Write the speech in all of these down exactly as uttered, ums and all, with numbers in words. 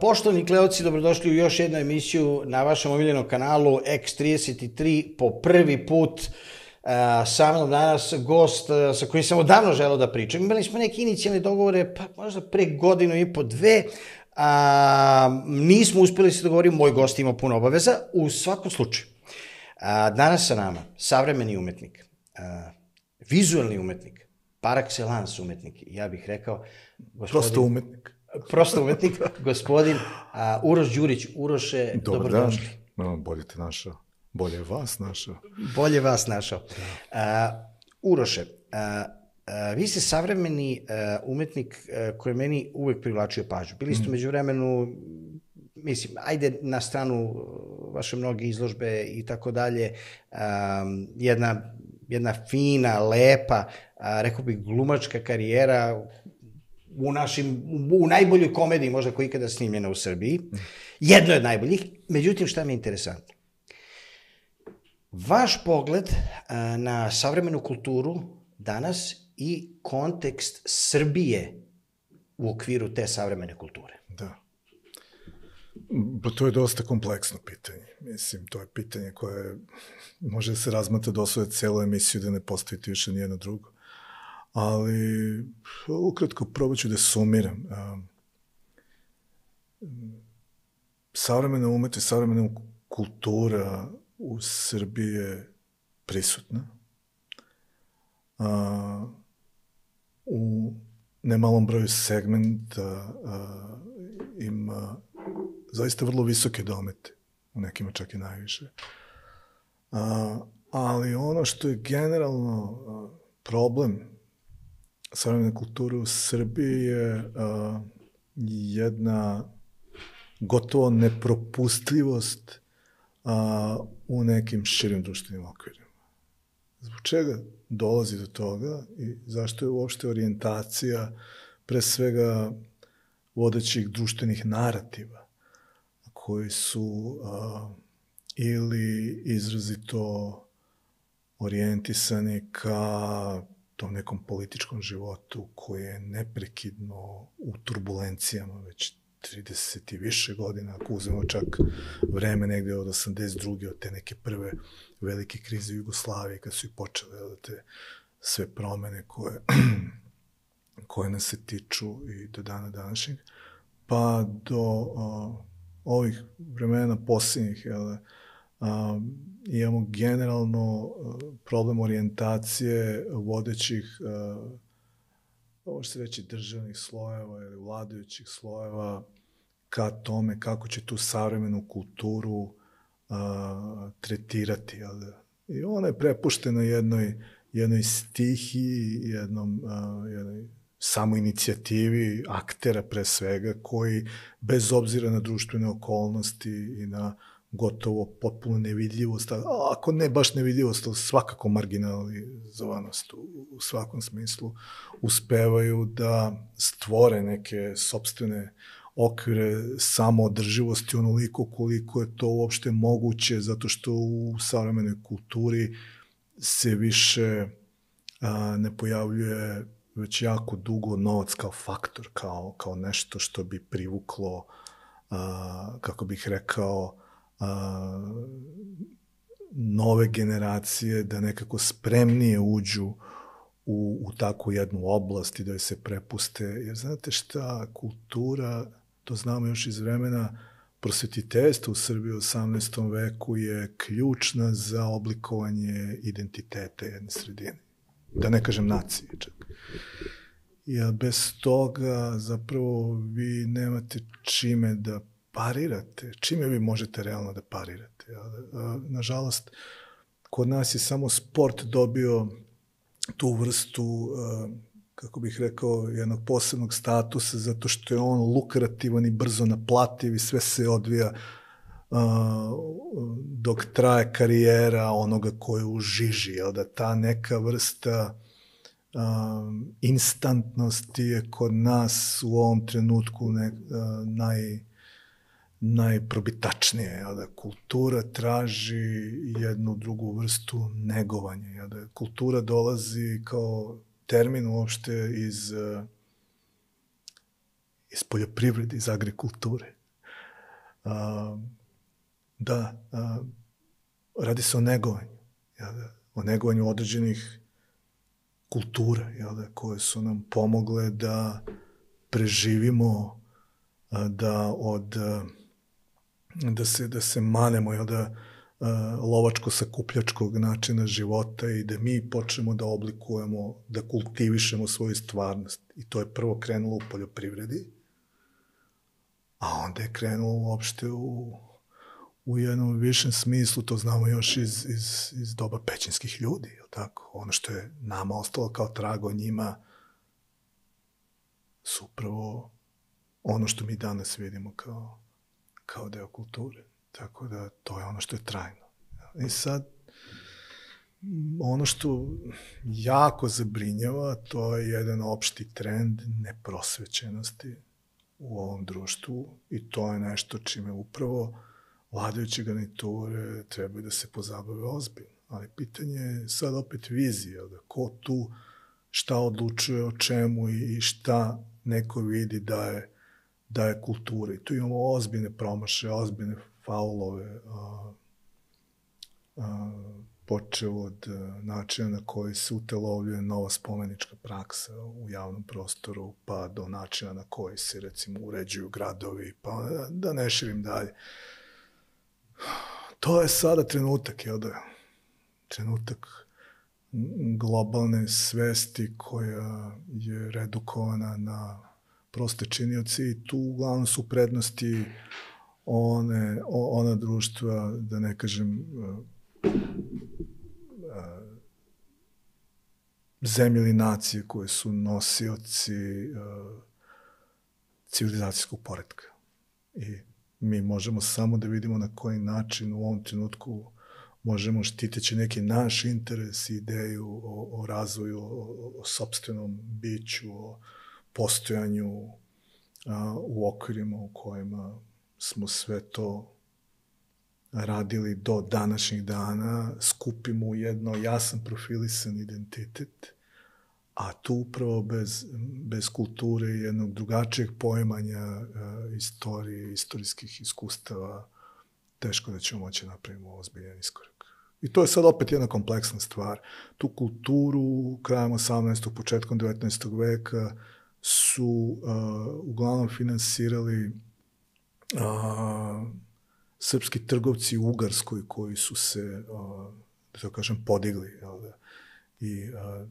Poštovani gledaoci, dobrodošli u još jednu emisiju na vašem omiljenom kanalu X trideset tri. Po prvi put uh, sa mnom danas gost uh, sa kojim sam odavno želeo da pričam. Imali smo neke inicijalne dogovore, pa možda pre godinu i po dve. Uh, nismo uspjeli se dogovoriti, moj gost ima puno obaveza. U svakom slučaju, uh, danas sa nama savremeni umetnik, uh, vizualni umetnik, par excellence umetnik, ja bih rekao... Gospodin, prosto umetnik. Prosto umetnik, gospodin uh, Uroš Đurić. Uroše, dobar dobrodošli. Dan, bolje te našao. Bolje vas našao. Bolje vas našao. Uh, Uroše, uh, uh, vi ste savremeni uh, umetnik uh, koji meni uvek privlačio pažnju. Bili ste mm. među vremenu, mislim, ajde na stranu vaše mnoge izložbe i tako dalje, um, jedna, jedna fina, lepa, uh, rekao bih glumačka karijera u našim, u najboljoj komediji možda koja je ikada snimljena u Srbiji. Jedno je od najboljih. Međutim, šta mi je interesantno? Vaš pogled a, na savremenu kulturu danas i kontekst Srbije u okviru te savremene kulture. Da. Pa to je dosta kompleksno pitanje. Mislim, to je pitanje koje može da se razmatra do svoje celu emisiju da ne postaviti više nijedno drugo. Ali, ukratko, probat ću da sumiram. Savremena umetnost, savremena kultura u Srbiji je prisutna. U nemalom broju segmenta ima zaista vrlo visoke domete, u nekima čak i najviše. Ali ono što je generalno problem savremene kulture u Srbiji je uh, jedna gotovo nepropustljivost uh, u nekim širim društvenim okvirima. Zbog čega dolazi do toga i zašto je uopšte orijentacija pre svega vodećih društvenih narativa koji su uh, ili izrazito orijentisani ka tom nekom političkom životu koji je neprekidno u turbulencijama već trideset i više godina, ako uzmemo čak vreme negde od osamdeset druge od te neke prve velike krize u Jugoslaviji, kad su i počele od te sve promene koje, koje nas se tiču i do dana današnjeg, pa do uh, ovih vremena posljednjih, jel, Um, imamo generalno uh, problem orijentacije vodećih, uh, može se reći, državnih slojeva ili vladajućih slojeva ka tome kako će tu savremenu kulturu uh, tretirati. Jel? I ona je prepuštena jednoj, jednoj stihiji, jednom, uh, jednoj samoinicijativi aktera pre svega, koji bez obzira na društvene okolnosti i na gotovo potpuno nevidljivost, a ako ne baš nevidljivost, ali svakako marginalizovanost u, u svakom smislu, uspevaju da stvore neke sopstvene okvire samoodrživosti onoliko koliko je to uopšte moguće, zato što u savremenoj kulturi se više a, ne pojavljuje već jako dugo novac kao faktor, kao, kao nešto što bi privuklo, a, kako bih rekao, A, nove generacije da nekako spremnije uđu u, u takvu jednu oblast i da joj se prepuste. Jer znate šta, kultura, to znamo još iz vremena prosvetiteljstva u Srbiji u osamnaestom veku je ključna za oblikovanje identiteta jedne sredine. Da ne kažem nacije čak. Jer bez toga zapravo vi nemate čime da parirate, čime vi možete realno da parirate. Nažalost, kod nas je samo sport dobio tu vrstu, kako bih rekao, jednog posebnog statusa, zato što je on lukrativan i brzo naplativ i sve se odvija dok traje karijera onoga ko je u žiži, jel da ta neka vrsta instantnosti je kod nas u ovom trenutku ne, naj najprobitačnije, jel da kultura traži jednu drugu vrstu negovanja, jel da kultura dolazi kao termin uopšte iz, iz poljoprivrede, iz agrikulture. a, da a, radi se o negovanju, jel da, o negovanju određenih kultura, jel da, koje su nam pomogle da preživimo, a, da od a, da se, da se manemo, jel da, lovačko-sakupljačkog načina života i da mi počnemo da oblikujemo, da kultivišemo svoju stvarnost. I to je prvo krenulo u poljoprivredi, a onda je krenulo uopšte u, u jednom višem smislu, to znamo još iz, iz, iz doba pećinskih ljudi, je li tako? Ono što je nama ostalo kao trago njima su upravo ono što mi danas vidimo kao, kao deo kulture. Tako da to je ono što je trajno. I sad, ono što jako zabrinjava, to je jedan opšti trend neprosvećenosti u ovom društvu i to je nešto čime upravo vladajuće garniture trebaju da se pozabave ozbiljno. Ali pitanje je sad opet vizija, da ko tu šta odlučuje o čemu i šta neko vidi da je, da je kultura. I tu imamo ozbiljne promaše, ozbiljne faulove, a, a, počeo od a, načina na koji se utelovljuje nova spomenička praksa u javnom prostoru, pa do načina na koji se, recimo, uređuju gradovi, pa da, da ne širim dalje. To je sada trenutak, jel da? Trenutak globalne svesti koja je redukovana na proste činioci i tu uglavnom su prednosti one, ona društva, da ne kažem, zemlje ili nacije koje su nosioci civilizacijskog poretka. I mi možemo samo da vidimo na koji način u ovom trenutku možemo, štiteći neki naš interes i ideju o, o razvoju, o, o sopstvenom biću, o postojanju a, u okvirima u kojima smo sve to radili do današnjih dana, skupimo u jedno jasan profilisan identitet, a tu upravo bez, bez kulture i jednog drugačijeg poimanja a, istorije, istorijskih iskustava, teško da ćemo moći napravimo ozbiljan iskorak. I to je sad opet jedna kompleksna stvar. Tu kulturu krajem osamnaestog. početkom devetnaestog. veka su uh, uglavnom finansirali uh, srpski trgovci u Ugarskoj koji su se, uh, da to kažem, podigli. Jel da? I uh,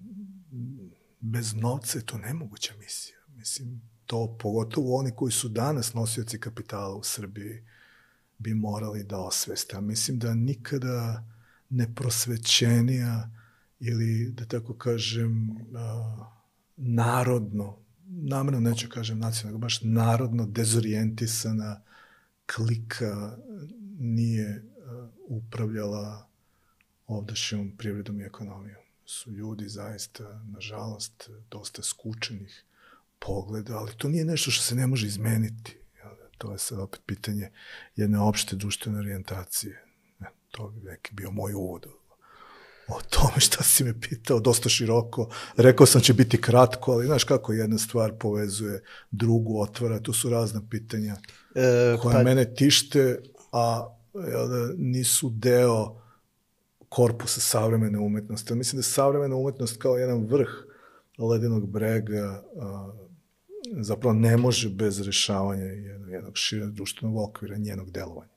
bez novca je to nemoguća misija. Mislim, to pogotovo oni koji su danas nosioci kapitala u Srbiji bi morali da osveste. A mislim da nikada neprosvećenija ili, da tako kažem, uh, narodno, namerno neću kažem nacionalno, baš narodno dezorijentisana klika nije uh, upravljala ovdašnjom privredom i ekonomijom. Su ljudi zaista, nažalost, dosta skučenih pogleda, ali to nije nešto što se ne može izmeniti. To je sad opet pitanje jedne opšte društvene orijentacije. To bi neki bio moj uvod o tome šta si me pitao, dosta široko. Rekao sam će biti kratko, ali znaš kako jedna stvar povezuje drugu, otvara, tu su razna pitanja e, koja pa... mene tište, a jel da, nisu deo korpusa savremene umetnosti. Mislim da savremena umetnost kao jedan vrh ledenog brega a, zapravo ne može bez rešavanja jednog, jednog šireg društvenog okvira, njenog delovanja.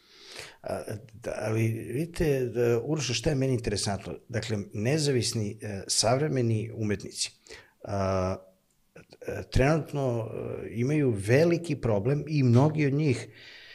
A, da, ali vidite, da, Uroša, šta je meni interesantno? Dakle, nezavisni e, savremeni umetnici a, a, trenutno a, imaju veliki problem i mnogi od njih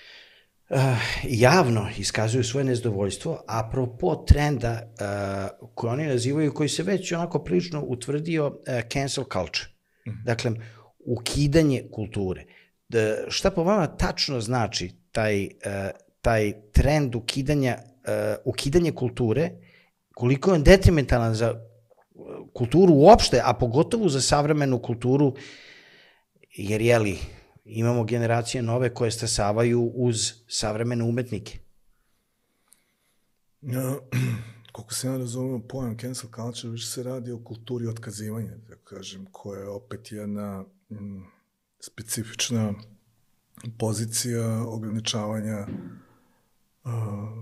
a, javno iskazuju svoje nezadovoljstvo apropo trenda a, koje oni nazivaju, koji se već onako prilično utvrdio a, cancel culture. Mm-hmm. Dakle, ukidanje kulture. Da, šta po vama tačno znači taj, uh, taj trend ukidanja, uh, ukidanje kulture, koliko je on detrimentalan za kulturu uopšte, a pogotovo za savremenu kulturu, jer jeli, imamo generacije nove koje stasavaju uz savremene umetnike? Ja, koliko se ja razumio pojam cancel culture, više se radi o kulturi otkazivanja, da kažem, koja je opet jedna m, specifična pozicija ograničavanja uh,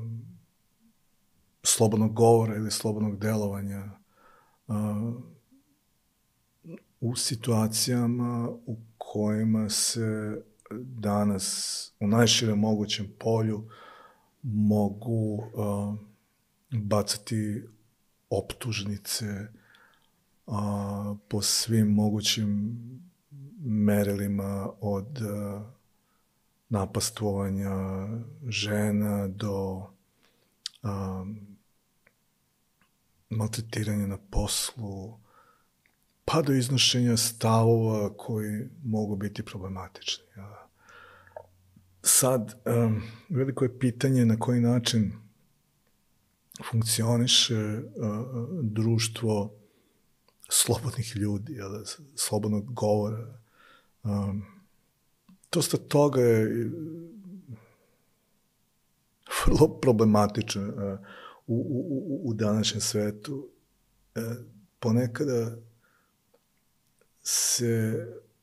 slobodnog govora ili slobodnog delovanja uh, u situacijama u kojima se danas u najširem mogućem polju mogu uh, bacati optužnice uh, po svim mogućim merilima od uh, napastvovanja žena do um, maltretiranja na poslu, pa do iznošenja stavova koji mogu biti problematični. Sad, um, veliko je pitanje na koji način funkcioniše uh, društvo slobodnih ljudi, jel, slobodnog govora. Um, dosta toga je vrlo problematično uh, u, u, u današnjem svetu. Uh, ponekada se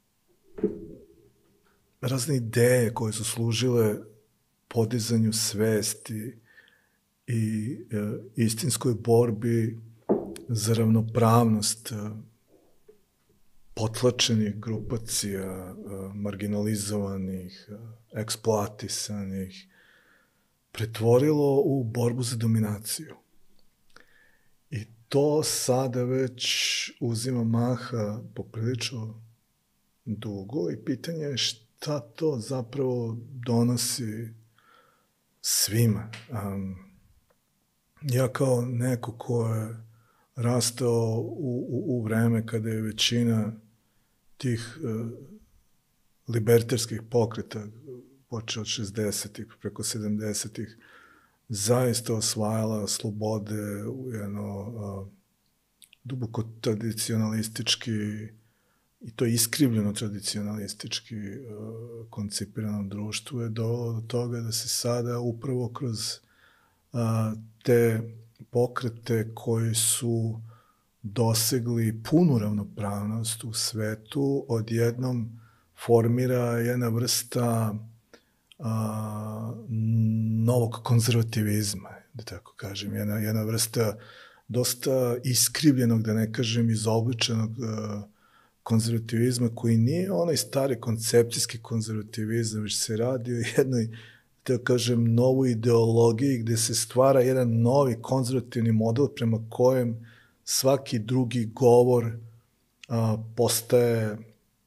razne ideje koje su služile podizanju svesti i uh, istinskoj borbi za ravnopravnost uh, potlačenih grupacija, uh, marginalizovanih, uh, eksploatisanih, pretvorilo u borbu za dominaciju. I to sada već uzima maha poprilično dugo i pitanje je šta to zapravo donosi svima. Um, ja kao neko ko je rastao u, u, u vreme kada je većina tih uh, libertarskih pokreta, počeo od šezdesetih preko sedamdesetih, zaista osvajala slobode u jedno uh, duboko tradicionalistički i to iskrivljeno tradicionalistički uh, koncipiranom društvu je dovelo do toga da se sada upravo kroz uh, te pokrete koji su dosegli punu ravnopravnost u svetu, odjednom formira jedna vrsta a, novog konzervativizma, da tako kažem, jedna, jedna vrsta dosta iskrivljenog, da ne kažem izobličenog a, konzervativizma koji nije onaj stari koncepcijski konzervativizam, već se radi o jednoj, da kažem, novoj ideologiji gde se stvara jedan novi konzervativni model prema kojem svaki drugi govor a, postaje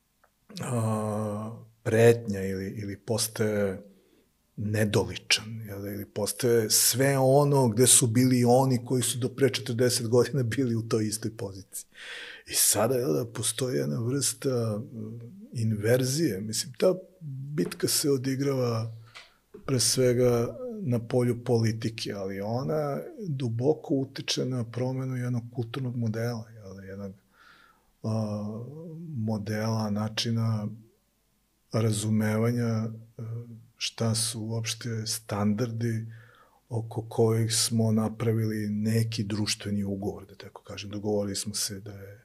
a, pretnja ili, ili postaje nedoličan, jel, ili postaje sve ono gde su bili oni koji su do pre četrdeset godina bili u toj istoj poziciji. I sada, jel, da postoji jedna vrsta inverzije. Mislim, ta bitka se odigrava pre svega na polju politike, ali ona duboko utiče na promenu jednog kulturnog modela, jel, jednog a, modela, načina razumevanja šta su uopšte standardi oko kojih smo napravili neki društveni ugovor, da tako kažem. Dogovorili smo se da je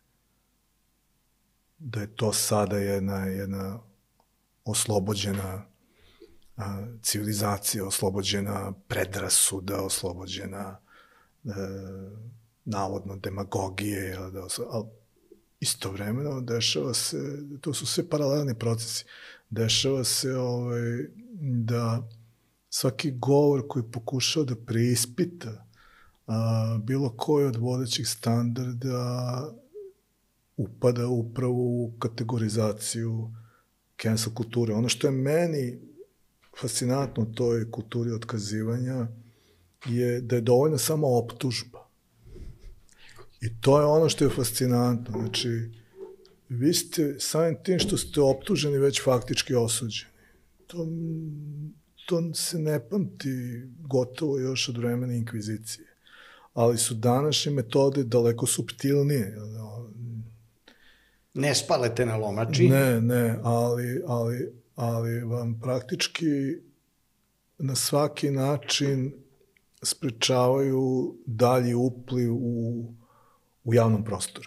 da je to sada jedna, jedna oslobođena a, civilizacija, oslobođena predrasuda, oslobođena e, navodno demagogije, da, ali istovremeno dešava se, to su sve paralelni procesi, dešava se ovaj, da svaki govor koji pokušao da preispita a, bilo koji od vodećih standarda upada upravo u kategorizaciju cancel kulture. Ono što je meni fascinantno u toj kulturi otkazivanja je da je dovoljna samo optužba. I to je ono što je fascinantno. Znači, vi ste samim tim što ste optuženi već faktički osuđeni. To, to se ne pamti gotovo još od vremena inkvizicije. Ali su današnje metode daleko suptilnije. Ne spalete na lomači. Ne, ne, ali, ali, ali vam praktički na svaki način sprečavaju dalji upliv u, u javnom prostoru.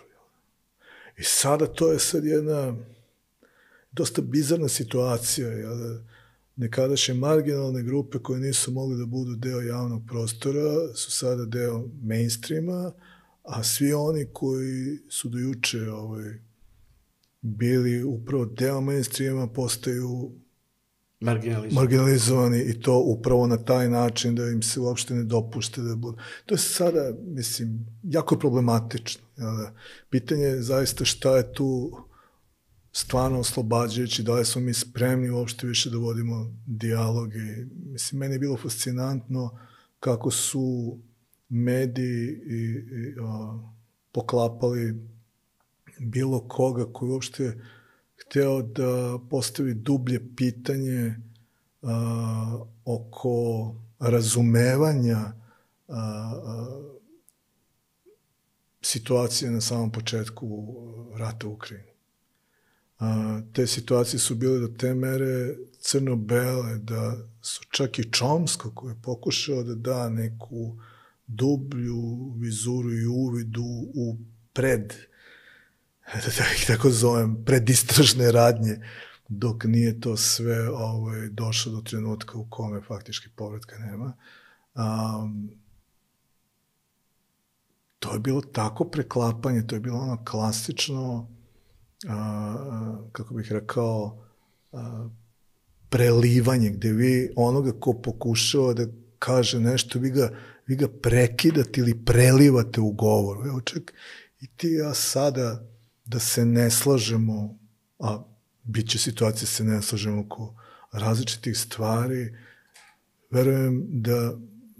I sada to je sad jedna dosta bizarna situacija. Jel? nekadašnje marginalne grupe koje nisu mogli da budu deo javnog prostora su sada deo mainstreama, a svi oni koji su do juče ovaj, bili upravo deo mainstreama postaju marginalizovani. marginalizovani i to upravo na taj način da im se uopšte ne dopušte da budu. To je sada, mislim, jako problematično. Da? Pitanje je zaista šta je tu stvarno oslobađajući, da li smo mi spremni uopšte više da vodimo dijalog i, mislim, meni je bilo fascinantno kako su mediji i, i a, poklapali bilo koga koji uopšte hteo da postavi dublje pitanje a, oko razumevanja a, a, situacije na samom početku rata u Ukrajini. A, te situacije su bile do te mere crno-bele da su čak i Chomsky koji je pokušao da da neku dublju vizuru i uvidu u pred, da ih tako zovem, predistražne radnje, dok nije to sve ovaj, došlo do trenutka u kome faktički povratka nema. Um, to je bilo tako preklapanje, to je bilo ono klasično, a, kako bih rekao, a, prelivanje, gde vi onoga ko pokušava da kaže nešto, vi ga, vi ga prekidate ili prelivate u govoru. Evo ček, i ti ja sada da se ne slažemo, a bit će situacija se ne slažemo oko različitih stvari, verujem da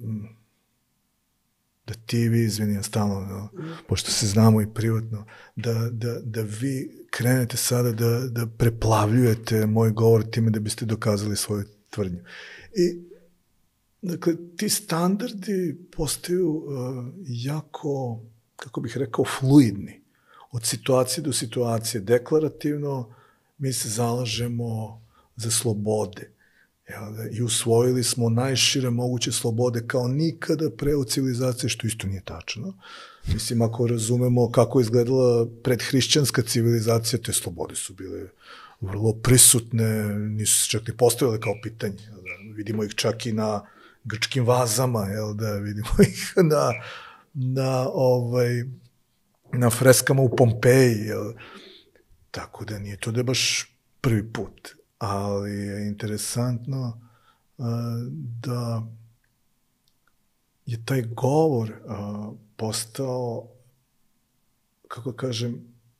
da ti i vi, izvini, ja stalno, no, pošto se znamo i privatno, da, da, da vi krenete sada da, da preplavljujete moj govor time da biste dokazali svoju tvrdnju. I, dakle, ti standardi postaju uh, jako, kako bih rekao, fluidni. Od situacije do situacije. Deklarativno mi se zalažemo za slobode. I usvojili smo najšire moguće slobode kao nikada pre u civilizaciji, što isto nije tačno. Mislim, ako razumemo kako je izgledala predhrišćanska civilizacija, te slobode su bile vrlo prisutne, nisu se čak ni postavile kao pitanje. Vidimo ih čak i na grčkim vazama, jel da, vidimo ih na, na, ovaj, na freskama u Pompeji. Jel? Tako da nije to da je baš prvi put. Ali je interesantno uh, da je taj govor uh, postao, kako kažem,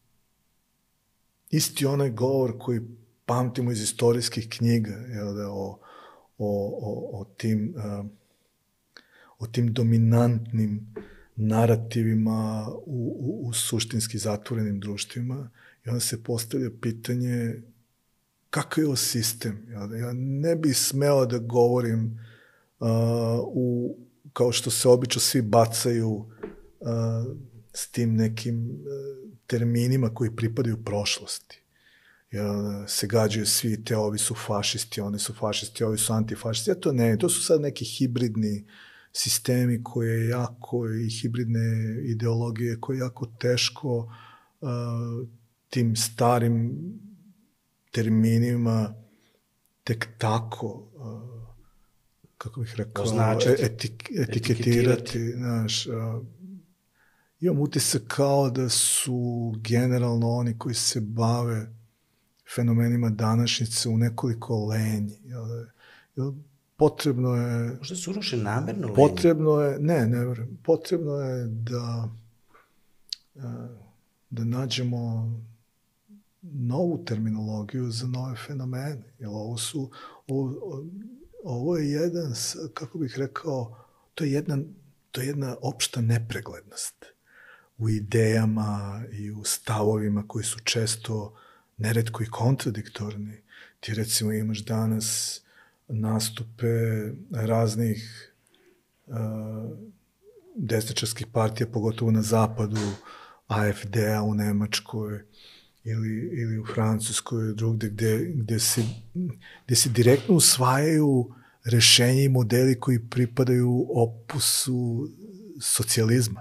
isti onaj govor koji pamtimo iz istorijskih knjiga, jel da, o, o, o, o, tim, uh, o tim dominantnim narativima u, u, u suštinski zatvorenim društvima, i onda se postavlja pitanje kakav je ovo sistem. Ja ne bih smeo da govorim uh, u, kao što se obično svi bacaju uh, s tim nekim uh, terminima koji pripadaju prošlosti. Ja, se gađaju svi, te ovi su fašisti, oni su fašisti, ovi su antifašisti. Ja to ne, to su sad neki hibridni sistemi koje jako, i hibridne ideologije koje je jako teško uh, tim starim terminima tek tako, uh, kako bih rekao, etik, etiketirati. Znaš, uh, imam utisak kao da su generalno oni koji se bave fenomenima današnjice u nekoliko lenji. Jel, jel, potrebno je... Možda su uruše namerno lenji? Potrebno je, ne, ne verujem, potrebno je da, uh, da nađemo novu terminologiju za nove fenomene. Jer ovo su, ovo, ovo je jedan, kako bih rekao, to je jedna, to je jedna opšta nepreglednost u idejama i u stavovima koji su često neretko i kontradiktorni. Ti recimo imaš danas nastupe raznih uh, desničarskih partija, pogotovo na zapadu, A F D-a u Nemačkoj, ili, ili u Francuskoj, drugde, gde, gde, se, gde se direktno usvajaju rešenja i modeli koji pripadaju opusu socijalizma.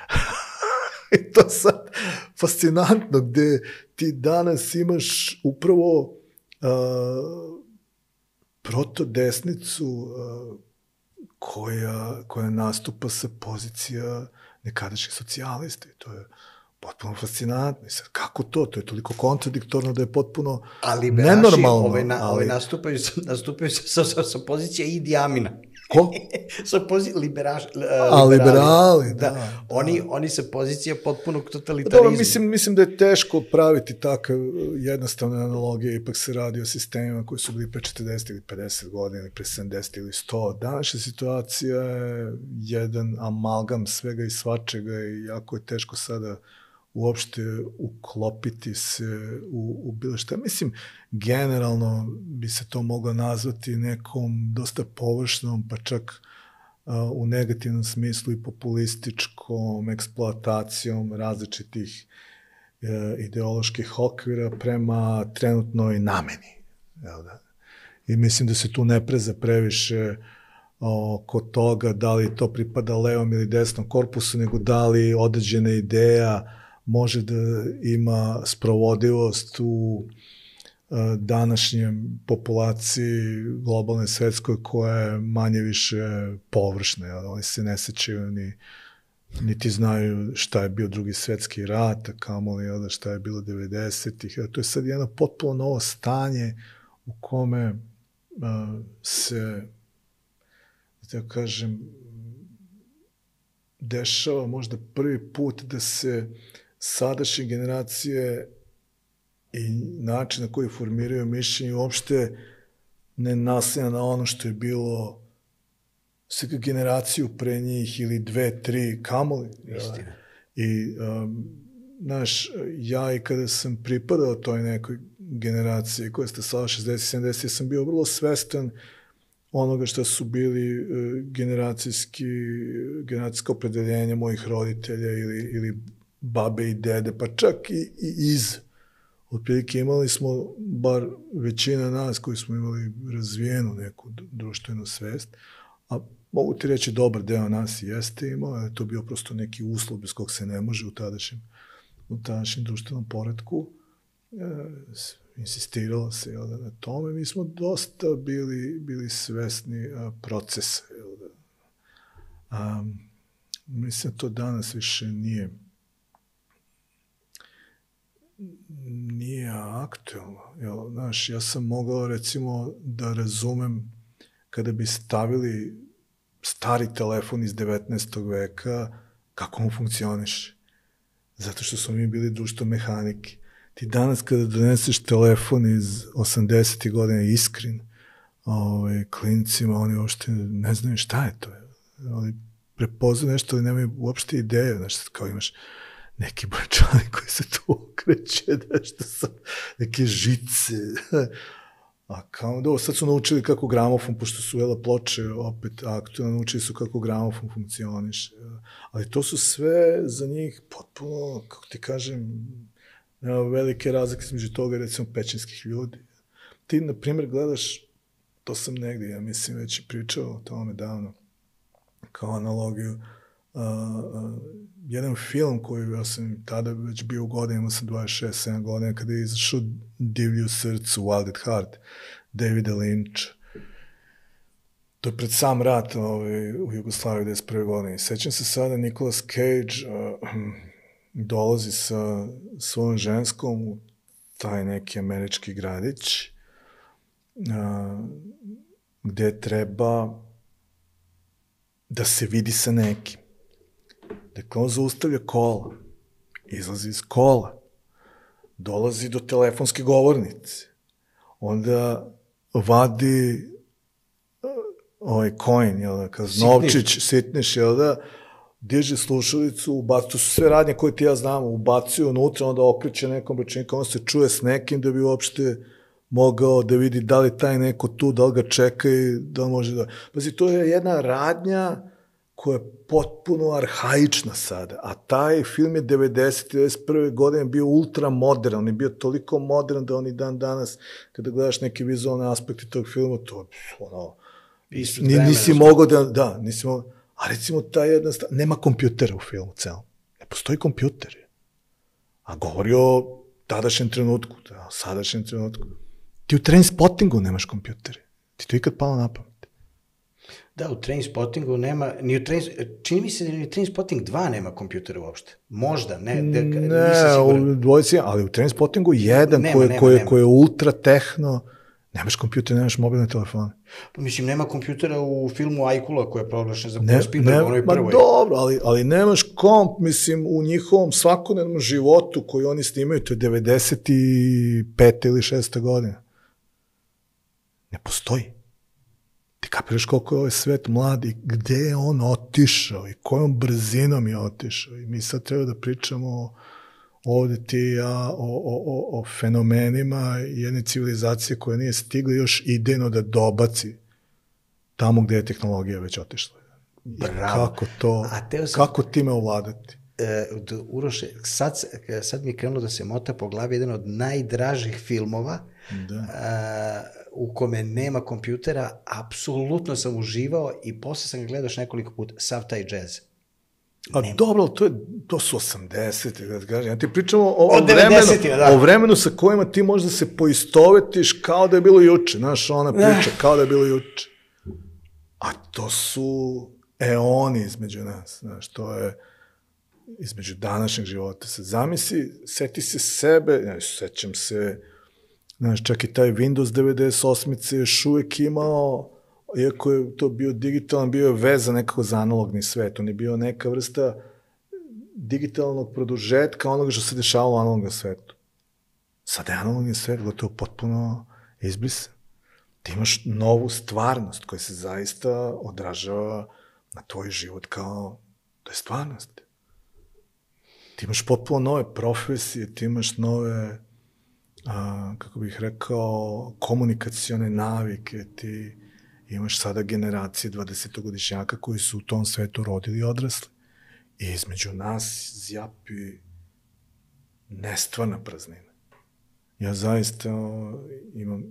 I to sad fascinantno, gde ti danas imaš upravo uh, protodesnicu uh, koja, koja nastupa sa pozicija nekadašnjih socijalista. I to je potpuno fascinantno. I sad, kako to? To je toliko kontradiktorno da je potpuno ali nenormalno. Ove, na, ali... ove nastupaju, nastupaju sa, sa, sa pozicija Idi Amina. Ko? sa pozicija liberaš, A, liberali, da. da. da. Oni, oni sa pozicija potpunog totalitarizma. Dobro, mislim, mislim da je teško praviti takav jednostavne analogije, ipak se radi o sistemima koji su bili pre četrdeset ili pedeset godina, ili pre sedamdeset ili sto. Današnja situacija je jedan amalgam svega i svačega i jako je teško sada uopšte uklopiti se u, u bilo šta. Mislim, generalno bi se to moglo nazvati nekom dosta površnom, pa čak uh, u negativnom smislu i populističkom eksploatacijom različitih uh, ideoloških okvira prema trenutnoj nameni. Jel da? I mislim da se tu ne preza previše oko toga da li to pripada levom ili desnom korpusu, nego da li određena ideja može da ima sprovodivost u današnjem populaciji globalne svetskoj koja je manje više površna. Oni se ne sećaju ni, niti znaju šta je bio drugi svetski rat, a kamoli šta je bilo devedesetih. To je sad jedno potpuno novo stanje u kome uh, se, da kažem, dešava možda prvi put da se sadašnje generacije i način na koji formiraju mišljenje uopšte ne naslanja na ono što je bilo svega generaciju pre njih ili dve, tri, kamoli. Istina. I, um, znaš, ja i kada sam pripadao toj nekoj generaciji koja ste sada šezdeset sedamdeset, ja sam bio vrlo svestan onoga što su bili uh, generacijski, generacijsko opredeljenje mojih roditelja ili, ili babe i dede, pa čak i, i iz. Otprilike imali smo, bar većina nas koji smo imali razvijenu neku društvenu svest, a mogu ti reći dobar deo nas i jeste imao, ali to bio prosto neki uslov bez kog se ne može u tadašnjem, u tadašnjem društvenom poretku. E, insistiralo se jel, na tome. Mi smo dosta bili, bili svesni a, procesa. Jel, da. A, mislim da to danas više nije nije aktuelno. Jel, znaš, ja sam mogao recimo da razumem kada bi stavili stari telefon iz devetnaestog veka, kako mu funkcioniše. Zato što smo mi bili društvo mehanike. Ti danas kada doneseš telefon iz osamdesetih godina iskren, ovaj, klincima, oni uopšte ne znaju šta je to. Oni prepoznaju nešto, ali nemaju uopšte ideje. Znaš, kao imaš neki brojčani koji se tu okreće, nešto sa neke žice. A kao da, sad su naučili kako gramofon, pošto su vela ploče opet aktualno, naučili su kako gramofon funkcioniše. Ali to su sve za njih potpuno, kako ti kažem, nema velike razlike između toga, recimo, pećinskih ljudi. Ti, na primjer, gledaš, to sam negdje, ja mislim, već pričao o tome davno, kao analogiju, Uh, uh, jedan film koji ja sam tada već bio u godinu, imao sam dvadeset šest sedam godina, kada je izašao Divlje u srcu, Wild at Heart, Davida Lynch. To je pred sam rat ovaj, u Jugoslaviji devedeset prve godine. Sećam se sada, Nicolas Cage uh, dolazi sa svojom ženskom u taj neki američki gradić uh, gde treba da se vidi sa nekim. Dakle, on zaustavlja kola, izlazi iz kola, dolazi do telefonske govornice, onda vadi ovaj coin, jel da, kaz novčić, sitniš, jel da, diže slušalicu, ubacuju, to su sve radnje koje ti ja znamo, ubacuju unutra, onda okreće nekom računikom, on se čuje s nekim da bi uopšte mogao da vidi da li taj neko tu, da li ga čeka i da li može da... Pazi, to je jedna radnja koja je potpuno arhaična sada, a taj film je devedeset devedeset prve godine bio ultramodern, on je bio toliko modern da on i dan danas, kada gledaš neki vizualne aspekte tog filma, to ono, nisi, nisi mogao da, da, nisi mogao, a recimo ta jedna, nema kompjutera u filmu celom, ne postoji kompjuter, a govori o tadašnjem trenutku, da, sadašnjem trenutku. Ti u Trainspottingu nemaš kompjutere. Ti to ikad palo na pamet? Da, u Trainspottingu nema, ni u train, čini mi se da ni u Trainspotting dva nema kompjutera uopšte. Možda, ne, ne, ne u dvojici, ali u Trainspottingu jedan nema, koji, nema, koji, nema. koji je ultra tehno, nemaš kompjuter, nemaš mobilne telefone. Pa mislim, nema kompjutera u filmu Ajkula koja je proglašena za ne, Spielberg, onoj prvoj. Ma dobro, ali, ali nemaš komp, mislim, u njihovom svakodnevnom životu koji oni snimaju, to je devedeset pete ili šeste godine. Ne postoji. Ti kapiraš koliko je ovaj svet mlad i gde je on otišao i kojom brzinom je otišao. I mi sad treba da pričamo ovde ti i ja o, o, o, o fenomenima jedne civilizacije koja nije stigla još idejno da dobaci tamo gde je tehnologija već otišla. Bravo. Kako to, sam, kako time ovladati? E, Uroše, sad, sad mi je krenulo da se mota po glavi jedan od najdražih filmova da. A, u kome nema kompjutera, apsolutno sam uživao i posle sam ga gledao još nekoliko puta, sav taj džez. A nema. Dobro, to, je, to su osamdeseti, da kažem. Ja ti pričamo o, o, vremenu, da. o vremenu sa kojima ti možda se poistovetiš kao da je bilo juče. Znaš, ona priča kao da je bilo juče. A to su eoni između nas. Znaš, to je između današnjeg života. Se zamisli, seti se sebe, znaš, sećam se, znaš, čak i taj Windows devedeset osam još uvijek imao, iako je to bio digitalan, bio je veza nekako za analogni svet. On je bio neka vrsta digitalnog produžetka onoga što se dešavalo u analognom svetu. Sada je analogni svet gotovo potpuno izbrisan. Ti imaš novu stvarnost koja se zaista odražava na tvoj život kao to je stvarnost. Ti imaš potpuno nove profesije, ti imaš nove, a, kako bih rekao, komunikacione navike, ti imaš sada generacije dvadesetogodišnjaka koji su u tom svetu rodili i odrasli. I između nas zjapi nestvarna praznina. Ja zaista imam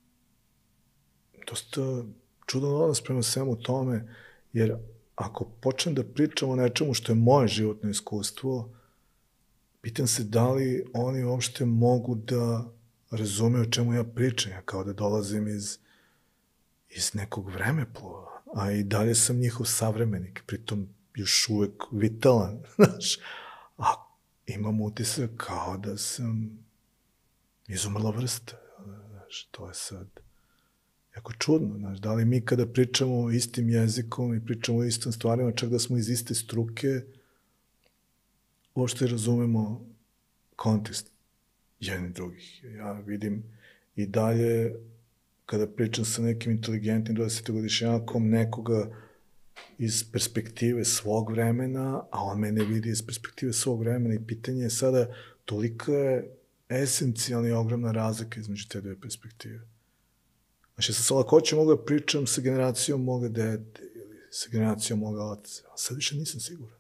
dosta čudan odnos prema svemu tome, jer ako počnem da pričam o nečemu što je moje životno iskustvo, pitam se da li oni uopšte mogu da razumeju o čemu ja pričam, ja kao da dolazim iz, iz nekog vremeplova, a i dalje sam njihov savremenik, pritom još uvek vitalan, znaš, a imam utisak kao da sam izumrla vrsta, znaš, to je sad jako čudno, znaš, da li mi kada pričamo istim jezikom i pričamo o istim stvarima, čak da smo iz iste struke, uopšte razumemo kontekst jednih drugih. Ja vidim i dalje, kada pričam sa nekim inteligentnim dvadesetogodišnjakom, nekoga iz perspektive svog vremena, a on mene vidi iz perspektive svog vremena i pitanje je sada tolika je esencijalna i ogromna razlika između te dve perspektive. Znači, sa lakoćem mogu da pričam sa generacijom moga dete ili sa generacijom moga oca, a sad više nisam siguran.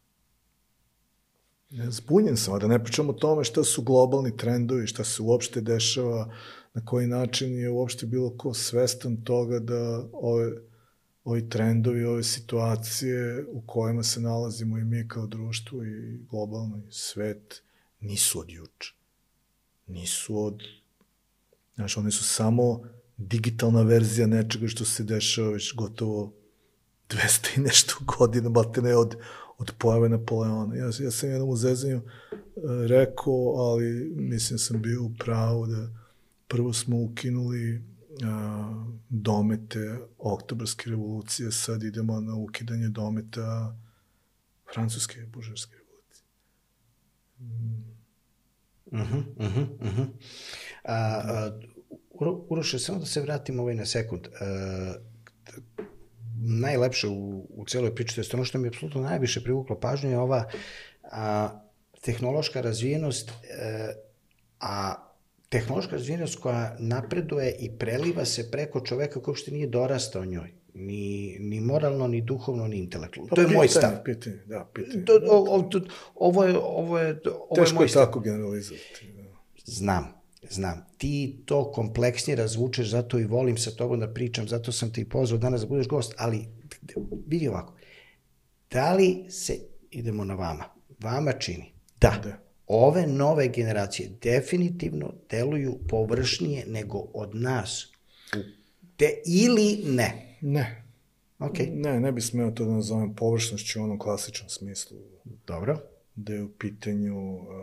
Zbunjen sam, a da ne pričam o tome šta su globalni trendovi, šta se uopšte dešava, na koji način je uopšte bilo ko svestan toga da ove, ovi trendovi, ove situacije u kojima se nalazimo i mi kao društvo i globalni svet nisu od juče. Nisu od... Znaš, one su samo digitalna verzija nečega što se dešava već gotovo dvesta i nešto godina, batine od od pojave Napoleona. Ja, ja sam jednom u zezanju uh, rekao, ali mislim sam bio u pravu da prvo smo ukinuli uh, domete Oktobarske revolucije, sad idemo na ukidanje dometa Francuske buržoaske revolucije. Mm. Uh-huh, uh-huh, uh-huh. A, uh, Uroše, samo da se vratimo ovaj na sekund. Uh, najlepše u, u celoj priči, to je ono što mi je apsolutno najviše privuklo pažnju, je ova a, tehnološka razvijenost, e, a tehnološka razvijenost koja napreduje i preliva se preko čoveka koji uopšte nije dorastao njoj. Ni, ni moralno, ni duhovno, ni intelektualno. To je pitanje, moj stav. Pitanje, da, pitanje. To, o, o, to, ovo je, ovo je, ovo Teško je moj je stav. tako generalizovati. Da. Znam. Znam, ti to kompleksnije razvučeš, zato i volim sa tobom da pričam, zato sam te i pozvao danas da budeš gost, ali vidi ovako, da li se, idemo na vama, vama čini da, da. ove nove generacije definitivno deluju površnije nego od nas u te ili ne? Ne. Okay. Ne, ne bi smeo to da nazovem površnošću u onom klasičnom smislu. Dobro. Da je u pitanju uh,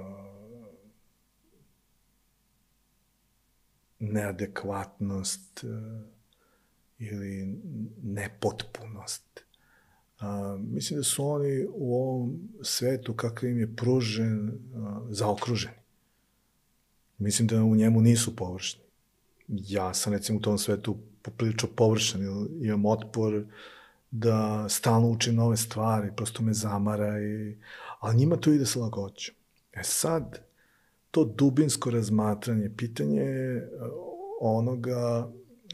neadekvatnost uh, ili nepotpunost. Uh, mislim da su oni u ovom svetu kakav im je pružen uh, zaokruženi. Mislim da u njemu nisu površni. Ja sam recimo u tom svetu poprilično površan, imam otpor da stalno učim nove stvari, prosto me zamara, i, ali njima to ide sa lagoćom. E sad, to dubinsko razmatranje, pitanje je onoga,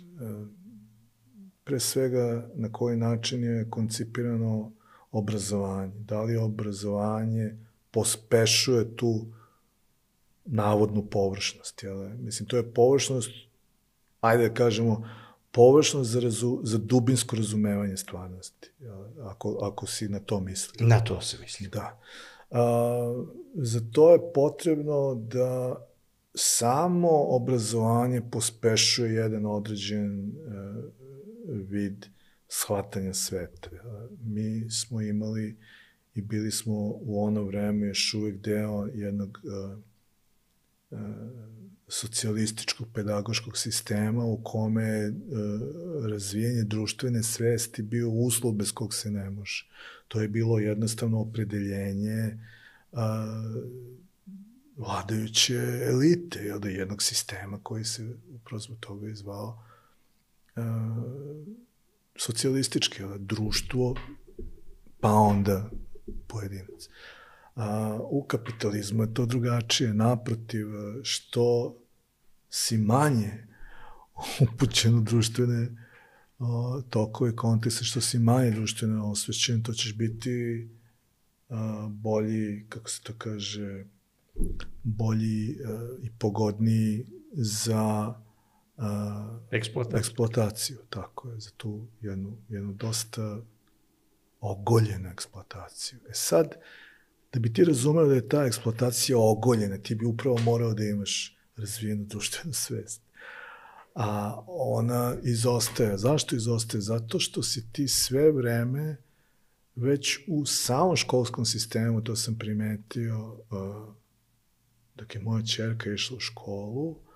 pre svega, na koji način je koncipirano obrazovanje. Da li obrazovanje pospešuje tu navodnu površnost? Jel? Mislim, to je površnost, ajde da kažemo, površnost za, razu, za dubinsko razumevanje stvarnosti, ako, ako si na to misli. Na to se misli. Da. A, za to je potrebno da samo obrazovanje pospešuje jedan određen a, vid shvatanja sveta. Mi smo imali i bili smo u ono vreme još uvek deo jednog a, a, socijalističkog pedagoškog sistema u kome je e, razvijenje društvene svesti bio uslov bez kog se ne može. To je bilo jednostavno opredeljenje a, vladajuće elite, jel da, jednog sistema koji se upravo zbog toga je zvao a, socijalistički, jel da, društvo, pa onda pojedinac. A, u kapitalizmu je to drugačije. Naprotiv, što si manje upućen u društvene o, tokove, kontekste, što si manje društveno osvećen, to ćeš biti a, bolji, kako se to kaže, bolji a, i pogodniji za a, eksploataciju. eksploataciju. Tako je, za tu jednu, jednu dosta ogoljenu eksploataciju. E sad, da bi ti razumeo da je ta eksploatacija ogoljena, ti bi upravo morao da imaš razvijenu društvenu svest. A ona izostaje. Zašto izostaje? Zato što si ti sve vreme već u samom školskom sistemu, to sam primetio, uh, dok je moja ćerka išla u školu, uh,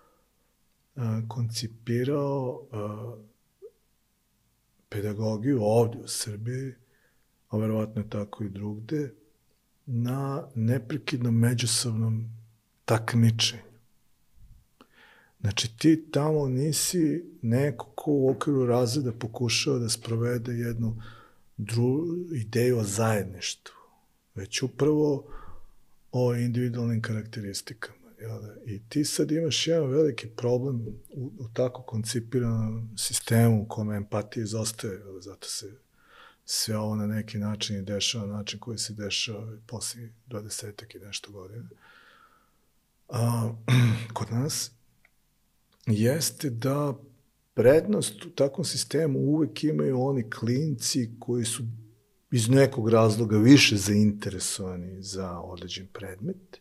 koncipirao uh, pedagogiju ovdje u Srbiji, a verovatno je tako i drugde, na neprekidnom međusobnom takmičenju. Znači, ti tamo nisi neko ko u okviru razreda pokušao da sprovede jednu dru, ideju o zajedništvu, već upravo o individualnim karakteristikama. Jel? I ti sad imaš jedan veliki problem u, u tako koncipiranom sistemu u kome empatija izostaje, jel? Zato se sve ovo na neki način i dešava, način koji se dešava posle dvadesetak i nešto godina. A, kod nas jeste da prednost u takvom sistemu uvek imaju oni klinci koji su iz nekog razloga više zainteresovani za određen predmet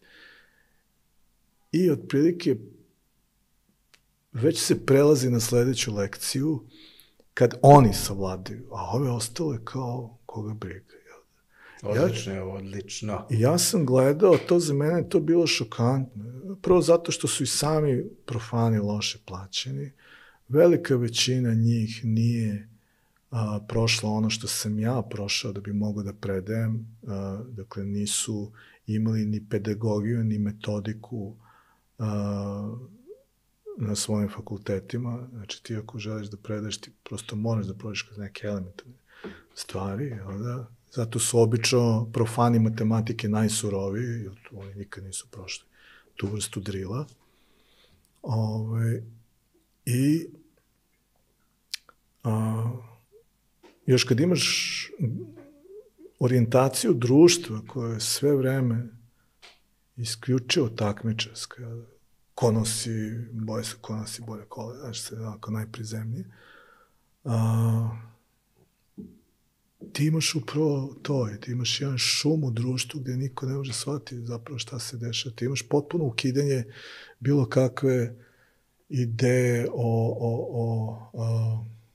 i otprilike već se prelazi na sledeću lekciju kad oni savladaju, a ove ostale kao koga briga. Odlično je, odlično. Ja sam gledao, to za mene je to bilo šokantno. Prvo zato što su i sami profani loše plaćeni. Velika većina njih nije a, prošla ono što sam ja prošao da bi mogao da predajem. A, dakle, nisu imali ni pedagogiju, ni metodiku a, na svojim fakultetima. Znači, ti ako želiš da predaješ, ti prosto moraš da prođeš kroz neke elementarne stvari, jel da? Zato su obično profani matematike najsuroviji, jer oni nikad nisu prošli tu vrstu drila. Ove, I a, još kad imaš orijentaciju društva koja je sve vreme isključivo takmičarska, ko nosi, boje se ko nosi bolje kole, znači se onako najprizemnije, a, ti imaš upravo to, ti imaš jedan šum u društvu gde niko ne može shvatiti zapravo šta se dešava. Ti imaš potpuno ukidanje bilo kakve ideje o, o, o, o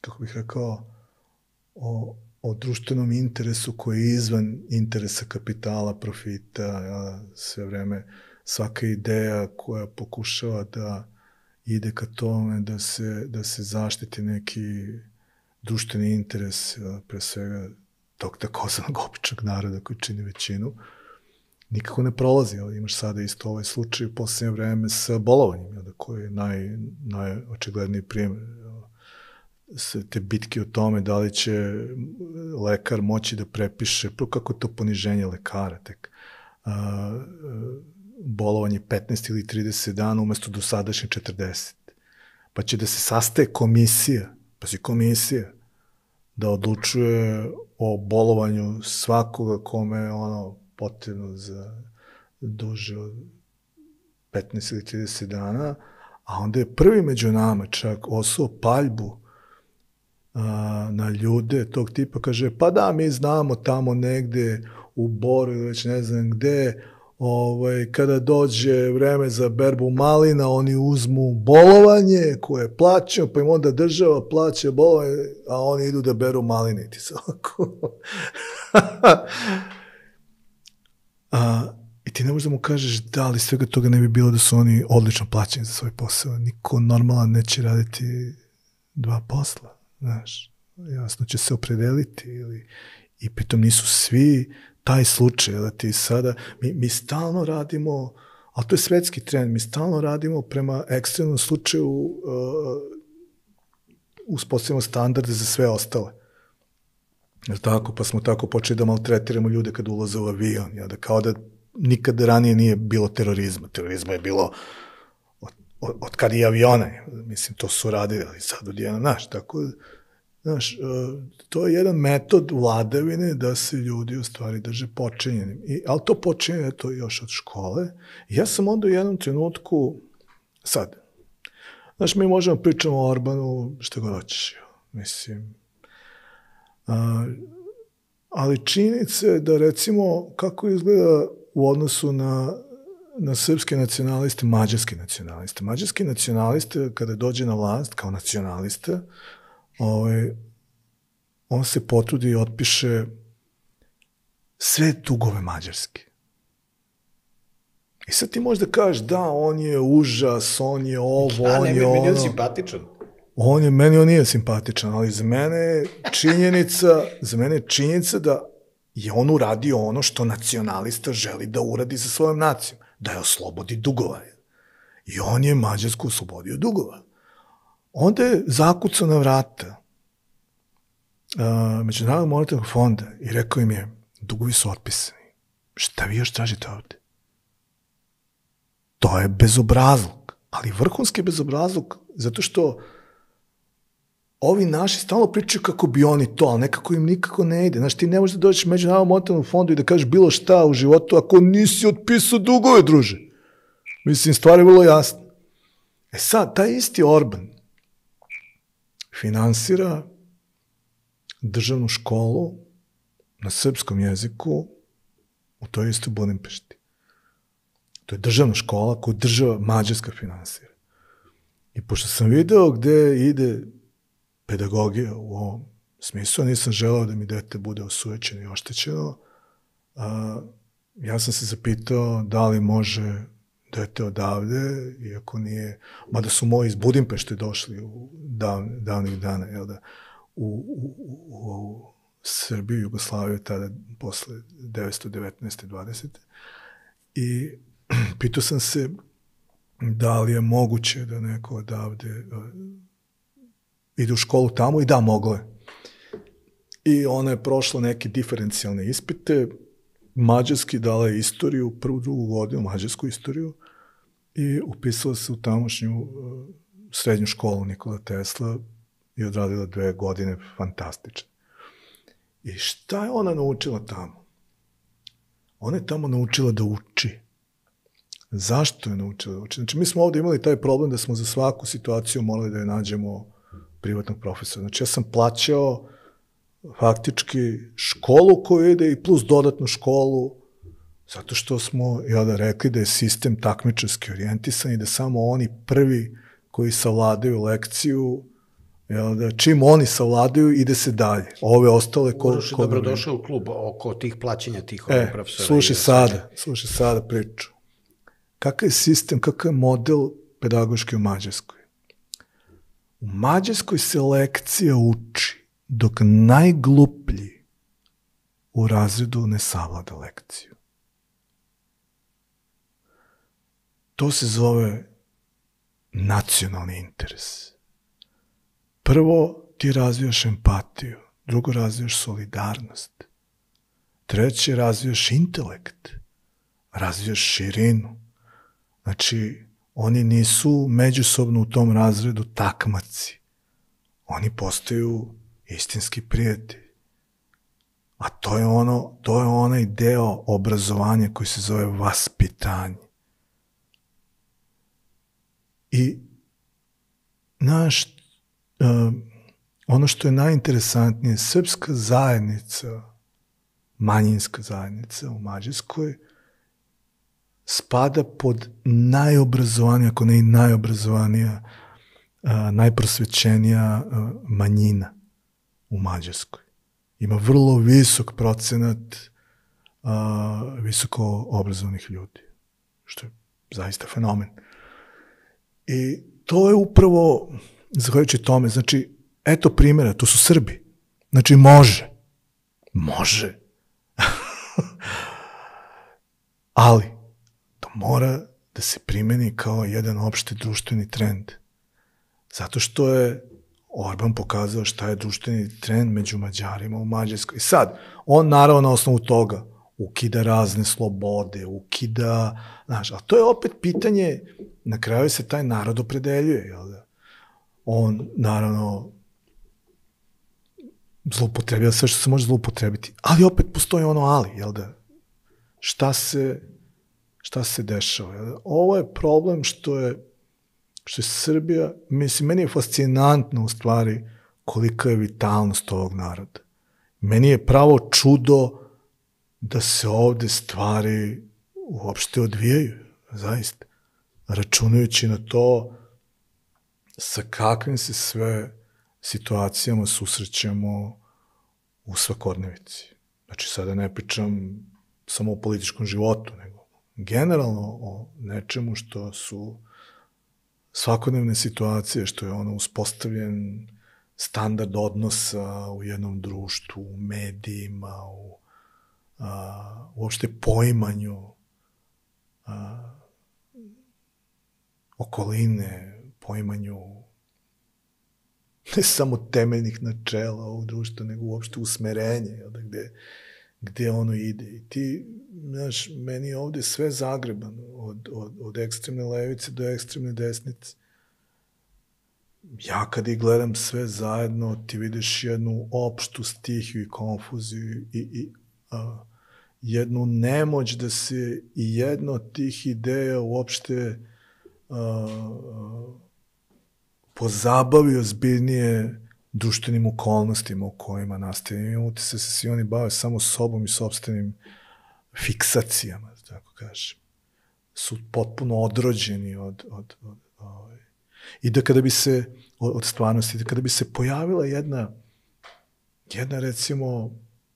kako bih rekao, o, o društvenom interesu koji je izvan interesa kapitala, profita, ja, sve vreme svaka ideja koja pokušava da ide ka tome da se, da se zaštiti neki društveni interes, ja, pre svega tog takozvanog običnog naroda koji čini većinu, nikako ne prolazi. Ali imaš sada isto ovaj slučaj u poslednje vreme sa bolovanjem, ja, koji je naj, najočigledniji primjer. Sve te bitke o tome da li će lekar moći da prepiše, kako je to poniženje lekara tek, a, bolovanje petnaest ili trideset dana umesto dosadašnje četrdeset. Pa će da se sastaje komisija, pa si komisija, da odlučuje o bolovanju svakoga kome je ono potrebno za duže od petnaest ili trideset dana, a onda je prvi među nama čak osuo paljbu a, na ljude tog tipa, kaže, pa da, mi znamo tamo negde u Boru ili već ne znam gde, ovaj, kada dođe vreme za berbu malina, oni uzmu bolovanje koje je plaćeno, pa im onda država plaća bolovanje, a oni idu da beru maline. Ti se ovako... a, I ti ne možeš da mu kažeš da, ali svega toga ne bi bilo da su oni odlično plaćeni za svoj posao. Niko normalan neće raditi dva posla, znaš. Jasno će se opredeliti ili... I pritom nisu svi taj slučaj, da ti sada, mi, mi stalno radimo, ali to je svetski trend, mi stalno radimo prema ekstremnom slučaju uh, uspostavimo standarde za sve ostale. Jer tako, pa smo tako počeli da maltretiramo ljude kad ulaze u avion, ja, da kao da nikada ranije nije bilo terorizma. Terorizma je bilo od, od, od kad i avione, mislim, to su radili, ali sad odjedno, znaš, tako. Znaš, to je jedan metod vladavine da se ljudi u stvari drže počinjenim. I, ali to počinje je to još od škole. I ja sam onda u jednom trenutku, sad, znaš, mi možemo pričamo o Orbanu što god hoćeš. Mislim, a, ali činjenica je da recimo kako izgleda u odnosu na, na srpske nacionaliste, mađarske nacionaliste. Mađarski nacionaliste kada dođe na vlast kao nacionaliste, Ovaj, on se potrudi i otpiše sve dugove Mađarske. I sad ti možeš da kažeš, da, on je užas, on je ovo, A, on ne, je meni ono. Meni je simpatičan. On je, meni on nije simpatičan, ali za mene je činjenica, za mene je činjenica da je on uradio ono što nacionalista želi da uradi sa svojom nacijom, da je oslobodi dugova. I on je Mađarsku oslobodio dugova. Onda je zakucao na vrata uh, Međunarodnog monetarnog fonda i rekao im je, dugovi su otpisani. Šta vi još tražite ovde? To je bezobrazluk, ali vrhunski bezobrazluk, zato što ovi naši stalno pričaju kako bi oni to, ali nekako im nikako ne ide. Znaš, ti ne možeš da dođeš Međunarodnom monetarnom fondu i da kažeš bilo šta u životu ako nisi otpisao dugove, druže. Mislim, stvar je vrlo jasna. E sad, taj isti Orban finansira državnu školu na srpskom jeziku u toj istoj Budimpešti. To je državna škola koju država Mađarska finansira. I pošto sam video gde ide pedagogija u ovom smislu, nisam želeo da mi dete bude osujećeno i oštećeno, a, ja sam se zapitao da li može dete odavde, iako nije, mada su moji iz Budimpešte došli u dav, davnih dana, jel da, u, u, u, u Srbiju, Jugoslaviju, tada posle devetsto devetnaeste dvadesete I pitao sam se da li je moguće da neko odavde uh, ide u školu tamo i da, moglo je. I ona je prošla neke diferencijalne ispite, mađarski, dala je istoriju, prvu, drugu godinu, mađarsku istoriju, i upisala se u tamošnju uh, srednju školu Nikola Tesla i odradila dve godine fantastične. I šta je ona naučila tamo? Ona je tamo naučila da uči. Zašto je naučila da uči? Znači, mi smo ovde imali taj problem da smo za svaku situaciju morali da je nađemo privatnog profesora. Znači, ja sam plaćao faktički školu koju ide i plus dodatnu školu, zato što smo, ja da rekli, da je sistem takmičarski orijentisan i da samo oni prvi koji savladaju lekciju, Jel da, čim oni savladaju, ide se dalje. Ove ostale... Ko, Uroš je dobrodošao u klub oko tih plaćanja tih e, profesora. Slušaj sada, slušaj sada priču. Kakav je sistem, kakav je model pedagoški u Mađarskoj? U Mađarskoj se lekcija uči dok najgluplji u razredu ne savlada lekciju. To se zove nacionalni interes. Prvo, ti razvijaš empatiju, drugo, razvijaš solidarnost, treće, razvijaš intelekt, razvijaš širinu. Znači, oni nisu međusobno u tom razredu takmaci. Oni postaju istinski prijatelji. A to je ono, to je onaj deo obrazovanja koji se zove vaspitanje. I, znaš, uh, ono što je najinteresantnije, srpska zajednica, manjinska zajednica u Mađarskoj, spada pod najobrazovanija, ako ne i najobrazovanija, uh, najprosvećenija uh, manjina u Mađarskoj. Ima vrlo visok procenat uh, visoko obrazovanih ljudi, što je zaista fenomen. I to je upravo, zahvaljujući tome, znači, eto primjera, to su Srbi. Znači, može. Može. Ali, to mora da se primeni kao jedan opšti društveni trend. Zato što je Orban pokazao šta je društveni trend među Mađarima u Mađarskoj. I sad, on naravno na osnovu toga ukida razne slobode, ukida, znaš, a to je opet pitanje, na kraju se taj narod opredeljuje, jel da? On, naravno, zloupotrebija sve što se može zloupotrebiti, ali opet postoji ono ali, jel da? Šta se, šta se dešava, jel da? Ovo je problem što je, što je Srbija, mislim, meni je fascinantno u stvari kolika je vitalnost ovog naroda. Meni je pravo čudo da se ovde stvari uopšte odvijaju, zaista. Računajući na to sa kakvim se sve situacijama susrećemo u svakodnevici. Znači, sada ne pričam samo o političkom životu, nego generalno o nečemu što su svakodnevne situacije, što je ono uspostavljen standard odnosa u jednom društvu, u medijima, u a, uopšte poimanju a, okoline, poimanju ne samo temeljnih načela ovog društva, nego uopšte usmerenje, jel da, gde, gde ono ide. I ti, znaš, meni je ovde sve zagrebano, od, od, od ekstremne levice do ekstremne desnice. Ja kad ih gledam sve zajedno, ti vidiš jednu opštu stihiju i konfuziju i, i a, jednu nemoć da se i jedna od tih ideja uopšte a, a, pozabavi ozbiljnije društvenim okolnostima u kojima nastaje. Imam utisak da se svi oni bave samo sobom i sopstvenim fiksacijama, da tako kažem. Su potpuno odrođeni od, od, od, od i da kada bi se, od, od stvarnosti, da kada bi se pojavila jedna, jedna recimo,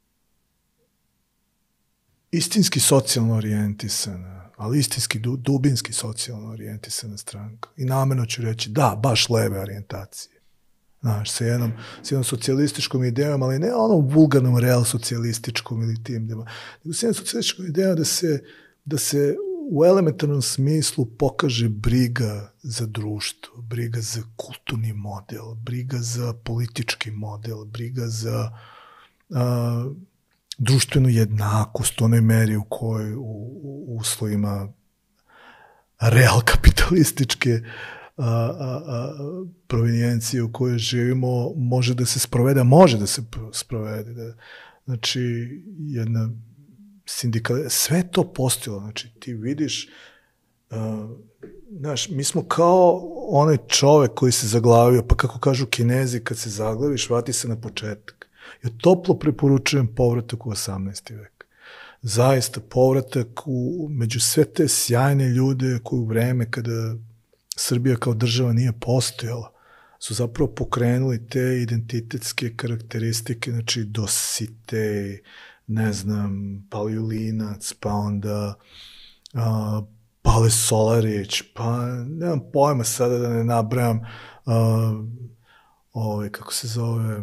istinski socijalno orijentisana, ali istinski dubinski socijalno orijentisana stranka. I namerno ću reći, da, baš leve orijentacije. Znaš, sa jednom, sa jednom socijalističkom idejom, ali ne onom vulgarnom real socijalističkom ili tim, nego sa jednom socijalističkom idejom da se, da se u elementarnom smislu pokaže briga za društvo, briga za kulturni model, briga za politički model, briga za a, društvenu jednakost u onoj meri u kojoj u, u uslovima real kapitalističke a, a, a, provenijencije u kojoj živimo može da se sprovede, može da se sprovede. Da, znači, jedna sindikal... Sve to postojalo. Znači, ti vidiš, uh, znaš, mi smo kao onaj čovek koji se zaglavio, pa kako kažu Kinezi, kad se zaglaviš, vrati se na početak. Ja toplo preporučujem povratak u osamnaesti vek. Zaista, povratak u, među sve te sjajne ljude koji u vreme kada Srbija kao država nije postojala, su zapravo pokrenuli te identitetske karakteristike, znači Dositej, ne znam, Paliulinac, pa onda uh, Pale Solarić, pa nemam pojma sada da ne nabrajam uh, ovaj, kako se zove,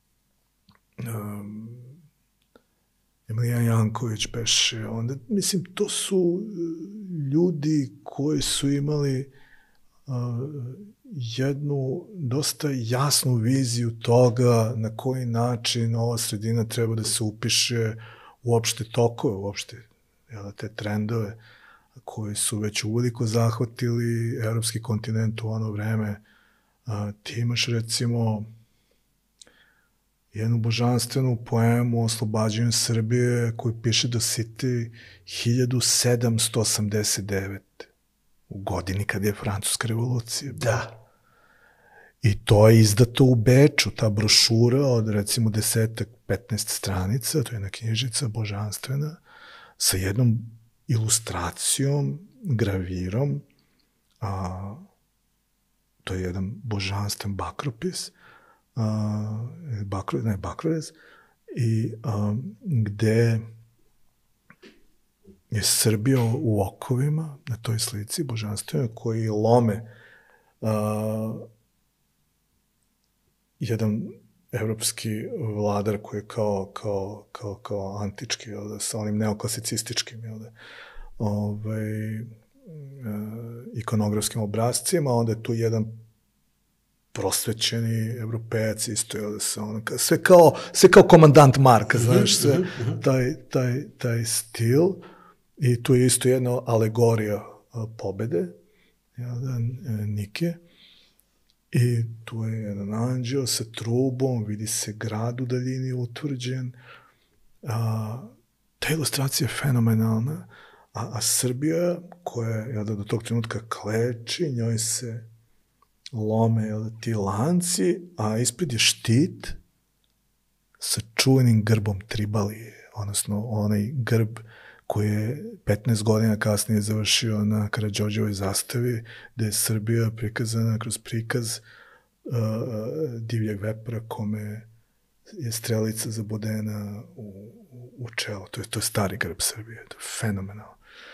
um, Emilijan Janković beše, onda, mislim, to su ljudi koji su imali uh, jednu dosta jasnu viziju toga na koji način ova sredina treba da se upiše u opšte tokove, uopšte jel, te trendove koji su već uveliko zahvatili evropski kontinent u ono vreme. A, ti imaš recimo jednu božanstvenu poemu o oslobađanju Srbije koju piše Dositej hiljadu sedamsto osamdeset devete. u godini kad je Francuska revolucija. Da. I to je izdato u Beču, ta brošura od recimo desetak, petnaest stranica, to je jedna knjižica božanstvena, sa jednom ilustracijom, gravirom, a, to je jedan božanstven bakropis, a, bakro, ne, bakrovez, i a, gde je Srbija u okovima na toj slici božanstvenoj koji lome a, jedan evropski vladar koji je kao, kao, kao, kao antički, jel da, sa onim neoklasicističkim, jel da, ovaj, e, ikonografskim obrazcima, onda je tu jedan prosvećeni evropejac isto, jel da, sa ono, sve kao, sve kao komandant Marka, znaš, sve, taj, taj, taj stil, i tu je isto jedna alegorija pobede, jel da, Nike. I tu je jedan anđeo sa trubom, vidi se grad u daljini utvrđen. A, ta ilustracija je fenomenalna, a, a Srbija, koja je da, do tog trenutka kleči, njoj se lome jel, ti lanci, a ispred je štit sa čuvenim grbom Tribalije, odnosno onaj grb koji je petnaest godina kasnije završio na Karađorđevoj zastavi, gde je Srbija prikazana kroz prikaz uh, divljeg vepra kome je strelica zabodena u, u čelo. To je, to je stari grb Srbije. To je fenomenalno.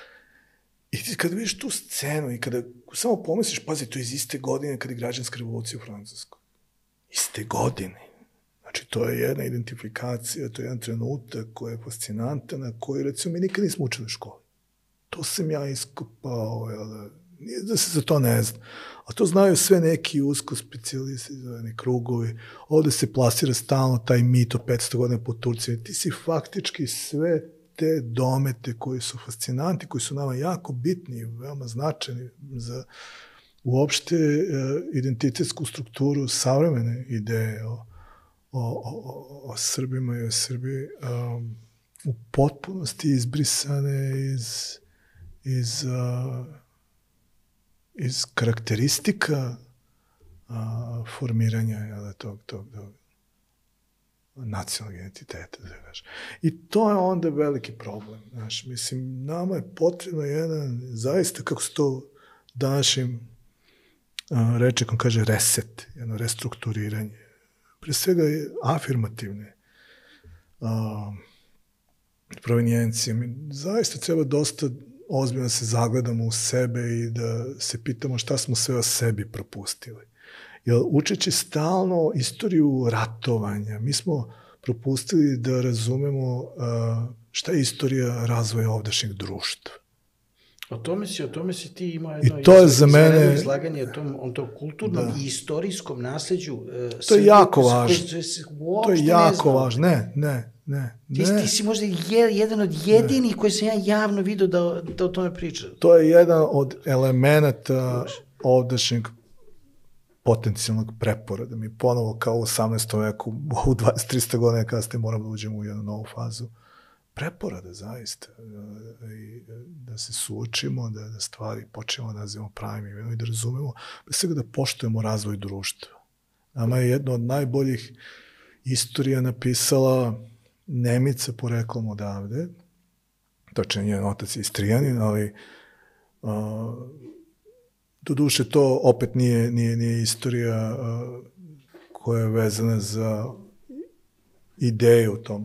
I ti kada vidiš tu scenu i kada samo pomisliš, pazi, to je iz iste godine kada je građanska revolucija u Francuskoj. Iste godine. Znači, to je jedna identifikacija, to je jedan trenutak koji je fascinantan, na koji, recimo, mi nikad nismo učili u školi. To sam ja iskopao, da, da se za to ne zna. A to znaju sve neki usko specijalizirani krugovi. Ovde se plasira stalno taj mit o petsto godina po Turcima. Ti si faktički sve te domete koji su fascinanti, koji su nama jako bitni i veoma značajni za uopšte identitetsku strukturu savremene ideje o O, o, o Srbima i o Srbiji um, u potpunosti izbrisane iz, iz, uh, iz karakteristika uh, formiranja jel, tog, tog, tog nacionalnog identiteta. Znaš. I to je onda veliki problem. Znaš. Mislim, nama je potrebno jedan, zaista, kako se to današnjim uh, rečekom kaže, reset, jedno restrukturiranje. Pre svega je afirmativne uh, provenijencije. Mi zaista treba dosta ozbiljno da se zagledamo u sebe i da se pitamo šta smo sve o sebi propustili. Jer učeći stalno istoriju ratovanja, mi smo propustili da razumemo uh, šta je istorija razvoja ovdašnjeg društva. O tome si, o tome si ti imao jedno, I to je za mene izlaganje o tom, o tom kulturnom da. I istorijskom nasleđu. Uh, to je jako važno. To je jako ne važno. Ne, ne, ne. Ti, ne. ti si možda je, jedan od jedinih koji sam ja javno vidio da, da o tome priča. To je jedan od elemenata ovdašnjeg potencijalnog preporoda. Mi ponovo kao u osamnaestom veku, u dvadeset do trista godina kasnije moramo da uđemo u jednu novu fazu preporada, zaista. I da se suočimo, da, da stvari počnemo da nazivamo pravim imenom i da razumemo, pre svega da poštujemo razvoj društva. Nama je jedno od najboljih istorija napisala Nemica poreklom odavde, točnije njen otac je Istrijanin, ali uh, Doduše, to opet nije, nije, nije istorija uh, koja je vezana za ideju u tom,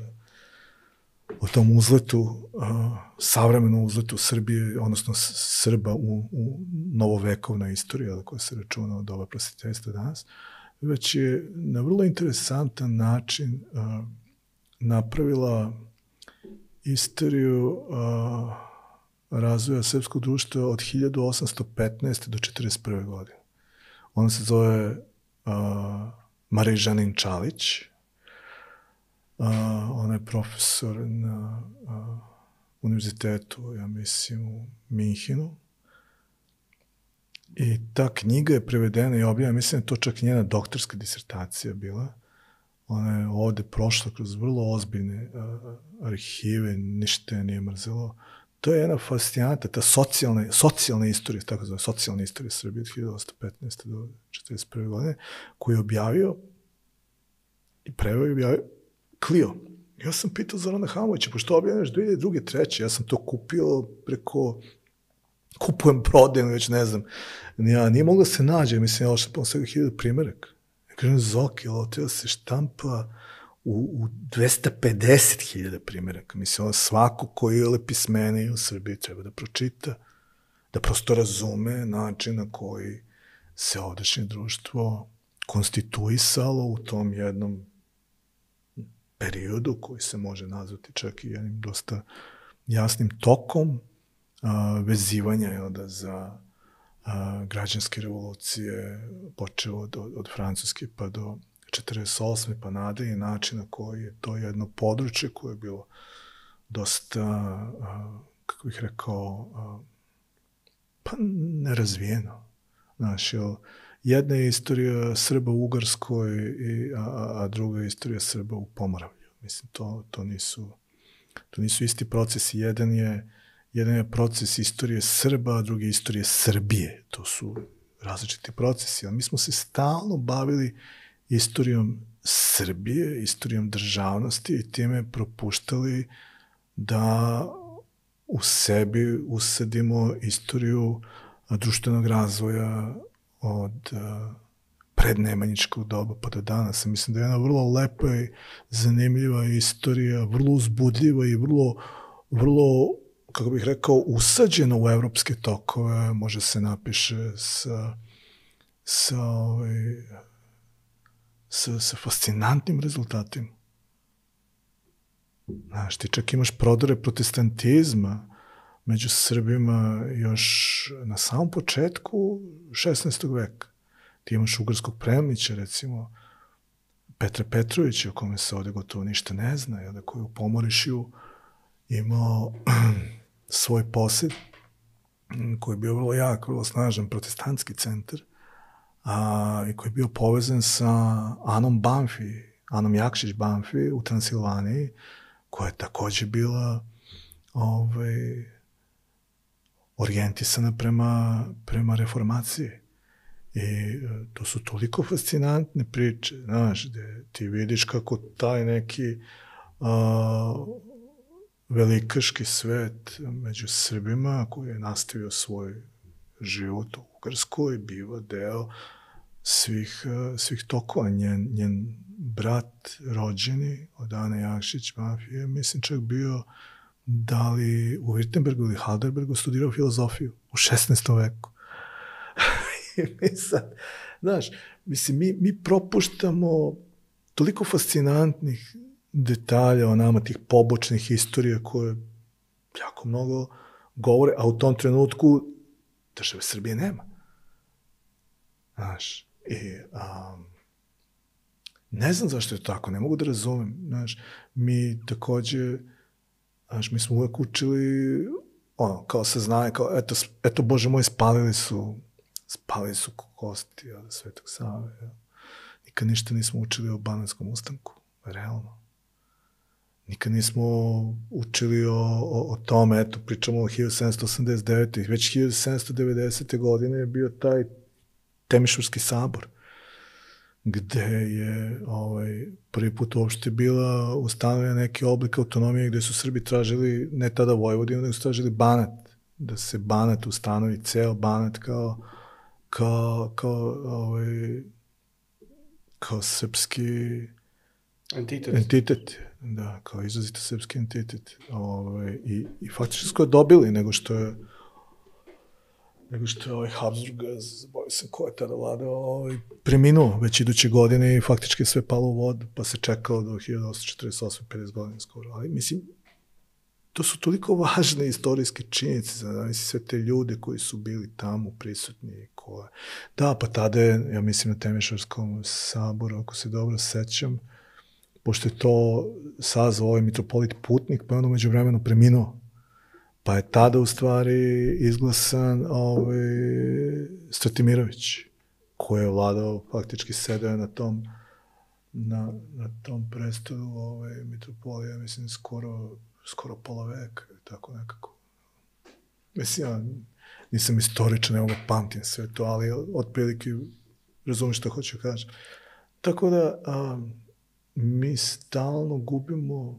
u tom uzletu, uh, savremenom uzletu Srbije, odnosno Srba u, u novovekovnoj istoriji, koja se računa od doba prosvjetiteljstva danas, već je na vrlo interesantan način uh, napravila istoriju uh, razvoja srpskog društva od hiljadu osamsto petnaeste. do četrdeset prve. godine. Ona se zove uh, Marižanin Čalić. Uh, ona je profesor na uh, univerzitetu, ja mislim, u Minhenu. I ta knjiga je prevedena i objavljena, mislim da je to čak njena doktorska disertacija bila. Ona je ovde prošla kroz vrlo ozbiljne uh, arhive, ništa je nije mrzelo. To je jedna fascinanta, ta socijalna, socijalna istorija, tako zove, socijalna istorija Srbije od hiljadu osamsto petnaeste. do četrdeset prve. godine, koju je objavio i preveo i objavio Clio. Ja sam pitao Zorana Hamovića, pošto objavljeno dve hiljade druge. treće. Ja sam to kupio preko, kupujem, prodajem, već ne znam. Ja, nije mogla se nađe, mislim, ja ošao po svega hiljadu primeraka. Ja kažem, Zoki, ovo treba se štampa u, u dvesta pedeset hiljada primeraka. Mislim, ono, svako koji je pismeniji u Srbiji treba da pročita, da prosto razume način na koji se ovdašnje društvo konstituisalo u tom jednom periodu koji se može nazvati čak i jednim dosta jasnim tokom a, vezivanja je da za a, građanske revolucije počeo od, od, od Francuske pa do četrdeset osme pa nadalje, način na koji je to jedno područje koje je bilo dosta, a, kako bih rekao, a, pa nerazvijeno. Znaš, jel, jedna je istorija Srba u Ugarskoj, i, a, a druga je istorija Srba u Pomoravlju. Mislim, to, to, nisu, to nisu isti procesi. Jedan je, jedan je proces istorije Srba, a drugi je istorije Srbije. To su različiti procesi. Ali mi smo se stalno bavili istorijom Srbije, istorijom državnosti i time propuštali da u sebi usadimo istoriju društvenog razvoja od prednemanjičkog doba pa do danas. Mislim da je jedna vrlo lepa i zanimljiva istorija, vrlo uzbudljiva i vrlo, vrlo, kako bih rekao, usađena u evropske tokove, može se napiše sa, sa, ovaj, sa, sa fascinantnim rezultatima. Znaš, ti čak imaš prodore protestantizma među Srbima još na samom početku šesnaestog veka. Ti imaš ugarskog Premnića, recimo, Petra Petrovića, o kome se ovde gotovo ništa ne zna, jel, koji je u Pomorišju imao svoj posed, koji je bio vrlo jak, vrlo snažan protestantski centar, a, i koji je bio povezan sa Anom Banfi, Anom Jakšić Banfi u Transilvaniji, koja je takođe bila ovaj, orijentisana prema, prema reformaciji. I to su toliko fascinantne priče, znaš, gde ti vidiš kako taj neki a, velikaški svet među Srbima koji je nastavio svoj život u Ugarskoj biva deo svih, svih tokova. Njen, njen brat rođeni od Ane Jakšić Mafije, mislim čak bio da li u Wittenbergu ili Heidelbergu studirao filozofiju u šesnaestom veku. I mi sad, znaš, mislim, mi, mi propuštamo toliko fascinantnih detalja o nama, tih pobočnih istorija koje jako mnogo govore, a u tom trenutku države Srbije nema. Znaš, i um, ne znam zašto je tako, ne mogu da razumem. Znaš, mi takođe, znaš, mi smo uvek učili, ono, kao se zna, kao, eto, eto, Bože moj, spalili su spalili su kosti od Svetog Save. Ja. Nikad ništa nismo učili o Banatskom ustanku, realno. Nikad nismo učili o, o, o tome, eto, pričamo o hiljadu sedamsto osamdeset devete. Već hiljadu sedamsto devedesete. godine je bio taj Temišvarski sabor, gde je ovaj, prvi put uopšte bila ustanovljena neki oblik autonomije gde su Srbi tražili, ne tada Vojvodinu, nego su tražili Banat da se Banat ustanovi, ceo Banat kao, kao, kao, ovaj, kao srpski entitet. entitet, da, kao izrazito srpski entitet. Ovaj, i, I faktički su dobili nego što je nego što je ovaj Habsburg, zabavio sam ko je tada vladao, ovaj, preminuo već iduće godine i faktički sve palo u vodu, pa se čekalo do hiljadu osamsto četrdeset osme pedeset godina skoro. Ali, mislim, to su toliko važne istorijske činjenice, znači sve te ljude koji su bili tamo prisutni. Koje... Da, pa tada je, ja mislim, na Temišvarskom saboru, ako se dobro sećam, pošto je to sazvao ovaj mitropolit Putnik, pa je on umeđu vremenu preminuo. Pa je tada u stvari izglasan ovaj, Stratimirović, koji je vladao, faktički sedeo na tom, na, na tom prestolu ovaj, mitropolija, mislim, skoro, skoro pola veka, tako nekako. Mislim, ja nisam istoričan, ne mogu pamtim sve to, ali otprilike razumim što hoću kažem. Tako da, a, mi stalno gubimo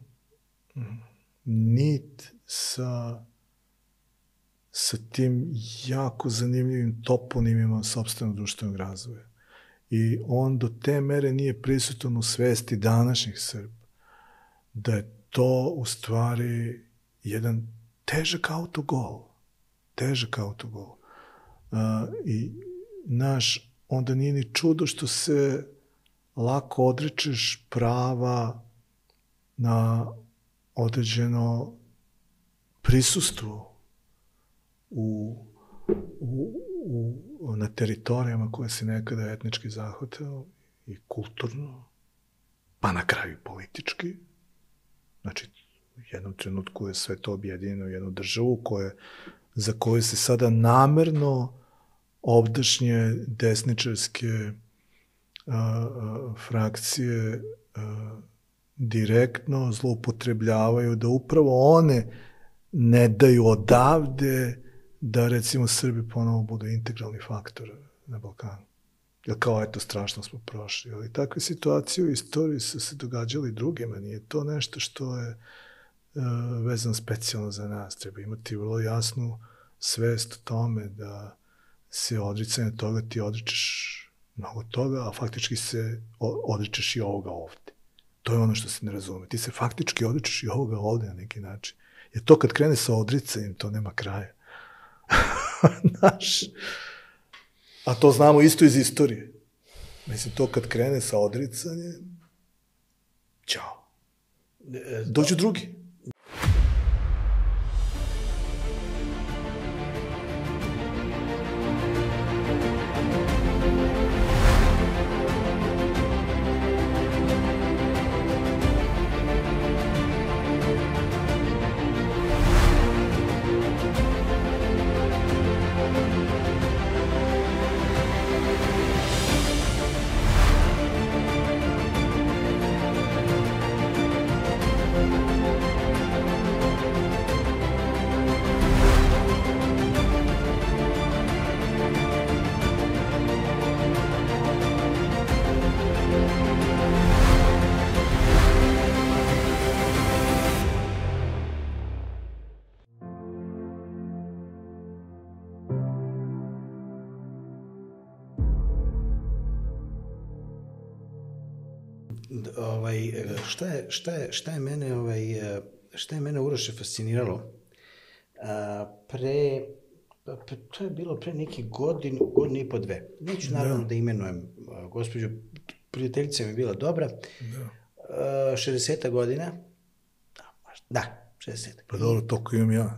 nit sa sa tim jako zanimljivim toponimima sopstvenog društvenog razvoja. I on do te mere nije prisutan u svesti današnjih Srba, da je to u stvari jedan težak autogol. Težak autogol. Uh, I naš, onda nije ni čudo što se lako odrečeš prava na određeno prisustvo U, u, u, na teritorijama koje se nekada etnički zahvatao i kulturno, pa na kraju politički. Znači, u jednom trenutku je sve to objedinjeno u jednu državu koje, za koju se sada namerno ovdašnje desničarske a, a, frakcije a, direktno zloupotrebljavaju da upravo one ne daju odavde da, recimo, Srbi ponovo budu integralni faktor na Balkanu. Jer kao, eto, strašno smo prošli. Ali takve situacije u istoriji su se događali drugima. Nije to nešto što je uh, vezano specijalno za nas. Treba imati vrlo jasnu svest o tome da se odricanje toga ti odričeš mnogo toga, a faktički se odričeš i ovoga ovde. To je ono što se ne razume. Ti se faktički odričeš i ovoga ovde na neki način. Jer to kad krene sa odricanjem, to nema kraja. Znaš, a to znamo isto iz istorije. Mislim, to kad krene sa odricanjem, ćao. Dođu drugi. Ovaj, šta je, šta je, šta je mene, ovaj, šta je mene, Uroše, fasciniralo? A, pre, pre, to je bilo pre neki godin, godin i po dve. Neću naravno da, da imenujem gospođu, prijateljica mi je bila dobra, da. šezdeset godina, da, da šezdeset. Pa dobro, toliko imam ja,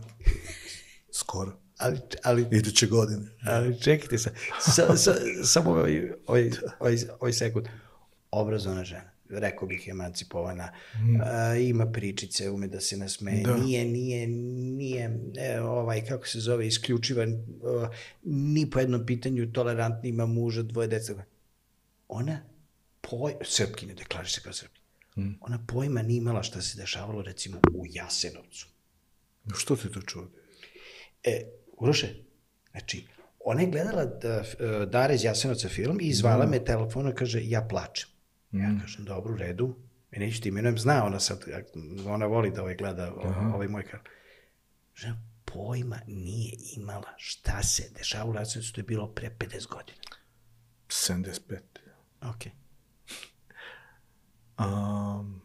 skoro. Ali, ali, iduće godine. Ali čekajte sa, sa, sa, samo ovaj, ovaj, ovaj, ovaj sekund. Obrazovana žena, rekao bih emancipovana, mm. a, ima pričice, ume da se nasmeje, da. nije, nije, nije, e, ovaj, kako se zove, isključivan, o, ni po jednom pitanju tolerantni, ima muža, dvoje deca. Ona, poj, Srpkinja, deklariš se kao Srpkinja, mm. ona pojma nije imala šta se dešavalo, recimo, u Jasenovcu. Što te to čudi? E, Uroše, znači, ona je gledala da, Dara iz Jasenovca film i zvala mm. me telefonom, kaže, ja plačem. Mm. Ja kažem, dobro, u redu, ja neću ti imenujem, zna ona sad, ona voli da ovaj gleda Aha. ovaj moj kanal. Žena, pojma nije imala šta se dešava u Lazarecu, to je bilo pre pedeset godina. sedamdeset pet. Ok. Um,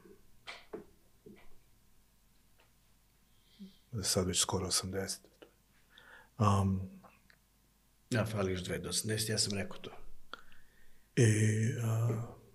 sad već skoro osamdeset. Um, Ja, fali još dve do osamdeset, ja sam rekao to. I, uh,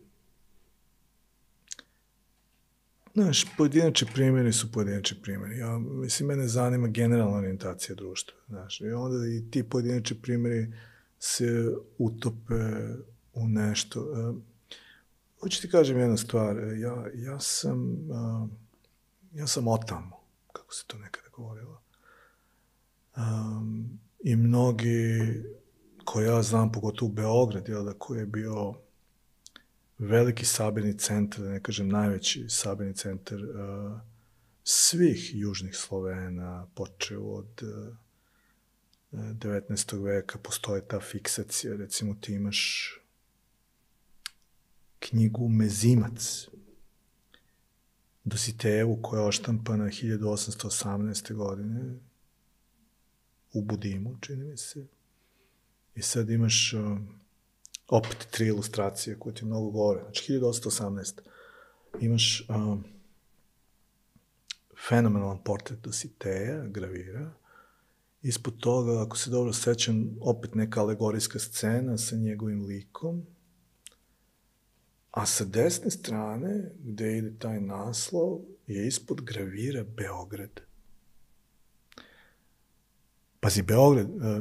znaš, pojedinačni primjeri su pojedinačni primjeri. Ja, mislim, mene zanima generalna orijentacija društva. Znaš, i onda i ti pojedinačni primjeri se utope u nešto. Uh, hoću ti kažem jednu stvar. Ja, ja sam uh, ja sam otamo, kako se to nekada govorilo. Um, I mnogi koje ja znam, pogotovo u Beograd, jel da, koji je bio veliki sabirni centar, da ne kažem najveći sabirni centar uh, svih južnih Slovena, počeo od uh, devetnaestog veka, postoje ta fiksacija, recimo ti imaš knjigu Mezimac, Dositejevu, koja je oštampana hiljadu osamsto osamnaeste. godine u Budimu, čini mi se. I sad imaš uh, opet tri ilustracije koje ti mnogo govore. Znači, hiljadu osamsto osamnaeste. Imaš uh, fenomenalan portret Dositeja, gravira. Ispod toga, ako se dobro sećam, opet neka alegorijska scena sa njegovim likom. A sa desne strane, gde ide taj naslov, je ispod gravira Beograd. Pazi, Beograd... Uh,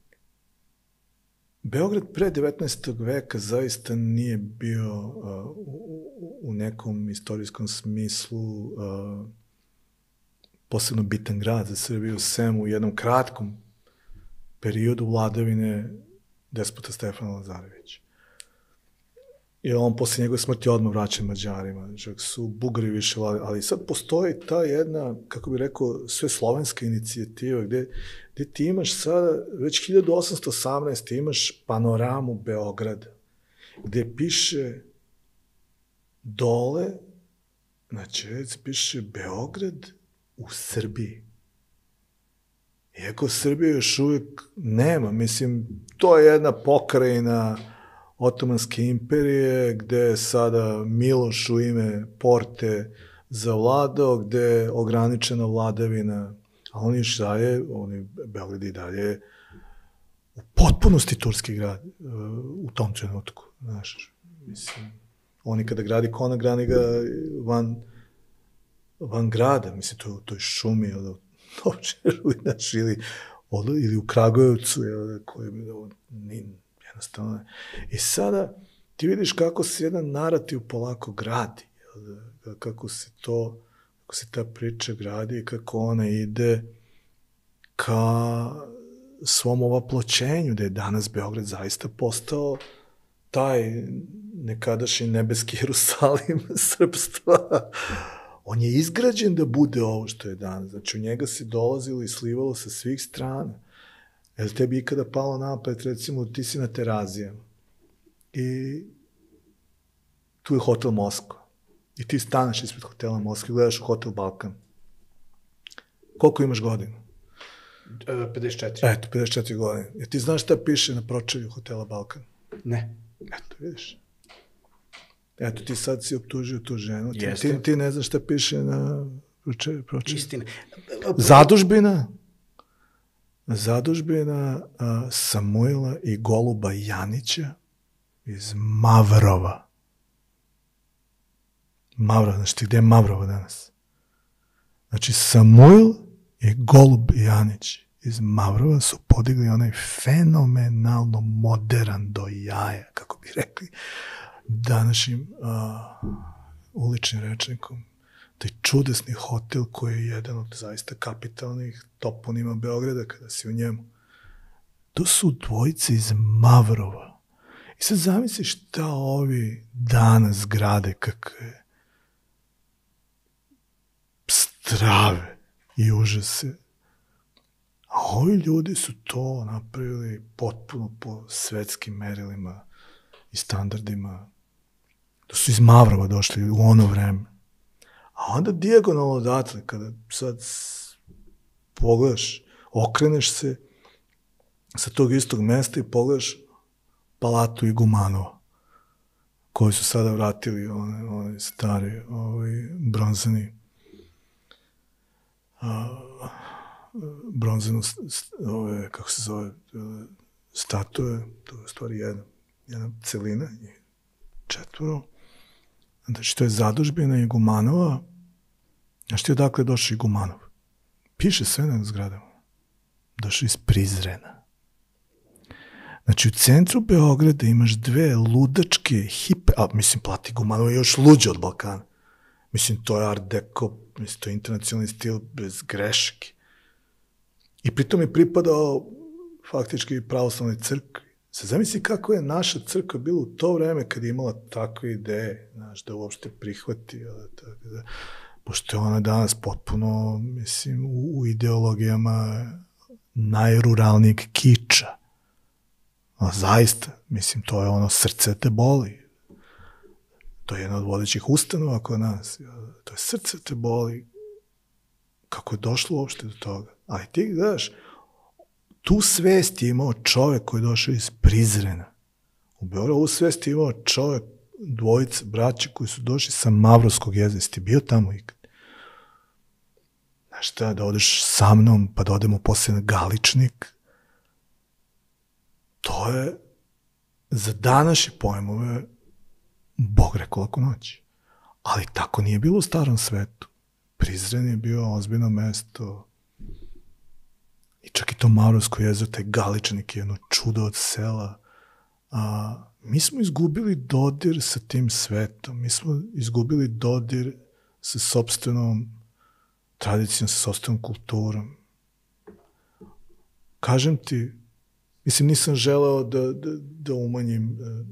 Beograd pre devetnaestog veka zaista nije bio uh, u, u nekom istorijskom smislu uh, posebno bitan grad za Srbiju, sem u jednom kratkom periodu vladavine despota Stefana Lazarevića. I on posle njegove smrti odmah vraća Mađarima, čak su Bugari više vladali, ali sad postoji ta jedna, kako bih rekao, sve slovenska inicijativa, gde, gde ti imaš sada, već hiljadu osamsto osamnaeste. imaš panoramu Beograda, gde piše dole, na ćirilici piše Beograd u Srbiji. Iako Srbije još uvijek nema, mislim, to je jedna pokrajina Otomanske imperije, gde je sada Miloš u ime Porte zavladao, gde je ograničena vladavina, a oni još dalje, oni, Beograd i dalje u potpunosti turski grad u tom trenutku, znaš, mislim, oni kada gradi Kona, grani ga van, van grada, mislim, to, to je šumi, ili u Novčeru, znaš, ili, ili u Kragujevcu, ili, koji je, jednostavno. I sada ti vidiš kako se jedan narativ polako gradi, kako se to, kako se ta priča gradi i kako ona ide ka svom ovaploćenju, da je danas Beograd zaista postao taj nekadašnji nebeski Jerusalim srpstva. On je izgrađen da bude ovo što je danas. Znači, u njega se dolazilo i slivalo sa svih strana. Je li tebi ikada palo napad, recimo, ti si na Terazijama i tu je hotel Moskva i ti staneš ispred hotela Moskva i gledaš u hotel Balkan. Koliko imaš godina? pedeset četiri. Eto, pedeset četiri godine. Jer ti znaš šta piše na pročelju hotela Balkan? Ne. Eto, vidiš. Eto, ti sad si optužio tu ženu. Ti, Jeste. ti, ti ne znaš šta piše na pročelju. Istina. Zadužbina? Zadužbina a, Samuila i Goluba Janića iz Mavrova. Mavrova, znaš ti gde je Mavrova danas? Znači, Samuil i Golub Janić iz Mavrova su podigli onaj fenomenalno modern do jaja, kako bi rekli, današnjim a, uličnim rečnikom. Taj čudesni hotel koji je jedan od zaista kapitalnih toponima Beograda kada si u njemu. To su dvojice iz Mavrova. I sad zamisli šta ovi danas grade, kakve strave i užase. A ovi ljudi su to napravili potpuno po svetskim merilima i standardima. To su iz Mavrova došli u ono vreme. A onda dijagonalno odatle, kada sad pogledaš, okreneš se sa tog istog mesta i pogledaš palatu Igumanova, koji su sada vratili one, one stari, ovaj, bronzani, a, bronzanu, ove, kako se zove, statue, to je u stvari jedna, jedna celina, četvoro. Znači, to je zadužbina Igumanova. Znaš ti odakle je došao Igumanov? Piše sve na zgradama. Došao iz Prizrena. Znači, u centru Beograda imaš dve ludačke, hipe, a mislim, Plata Igumanova je još luđe od Balkana. Mislim, to je art deco, mislim, to je internacionalni stil bez greške. I pritom je pripadao faktički pravoslavnoj crkvi. Se zamisli kako je naša crkva bila u to vreme kad je imala takve ideje, znaš, da uopšte prihvati, da, da, pošto je ona danas potpuno, mislim, u, u ideologijama najruralnijeg kiča. A zaista, mislim, to je ono, srce te boli. To je jedna od vodećih ustanova kod nas. To je srce te boli. Kako je došlo uopšte do toga? Ali ti gledaš, tu svest je imao čovek koji je došao iz Prizrena. U Beogradu ovu svest je imao čovek, dvojica, braća koji su došli sa Mavrovskog jezera. Jesi ti bio tamo ikad? Znaš šta, da odeš sa mnom, pa da odemo posle na Galičnik. To je za današnje pojmove Bog rekao laku noć. Ali tako nije bilo u starom svetu. Prizren je bio ozbiljno mesto. I čak i to Mavrovsko jezero, taj Galičnik je jedno čudo od sela. A, mi smo izgubili dodir sa tim svetom. Mi smo izgubili dodir sa sopstvenom tradicijom, sa sopstvenom kulturom. Kažem ti, mislim, nisam želeo da, da, da umanjim uh,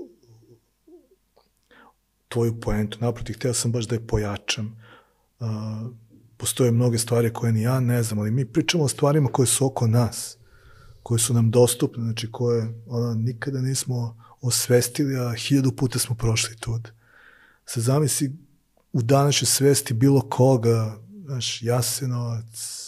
tvoju poentu. Naprotiv, hteo sam baš da je pojačam. Uh, postoje mnoge stvari koje ni ja ne znam, ali mi pričamo o stvarima koje su oko nas, koje su nam dostupne, znači koje ono, nikada nismo osvestili, a hiljadu puta smo prošli tud. Se zamisli u današnjoj svesti bilo koga, znaš, Jasenovac,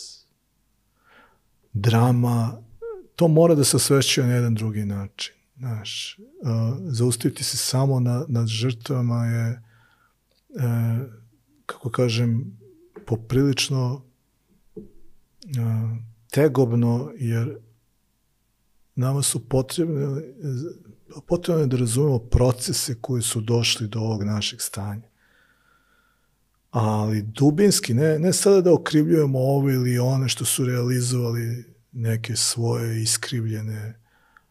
drama, to mora da se osvešćuje na jedan drugi način. Znaš, uh, zaustaviti se samo na, na žrtvama je, uh, kako kažem, poprilično uh, tegobno, jer nama su potrebne, potrebno je da razumemo procese koji su došli do ovog našeg stanja. Ali dubinski, ne, ne sada da okrivljujemo ovo ili one što su realizovali neke svoje iskrivljene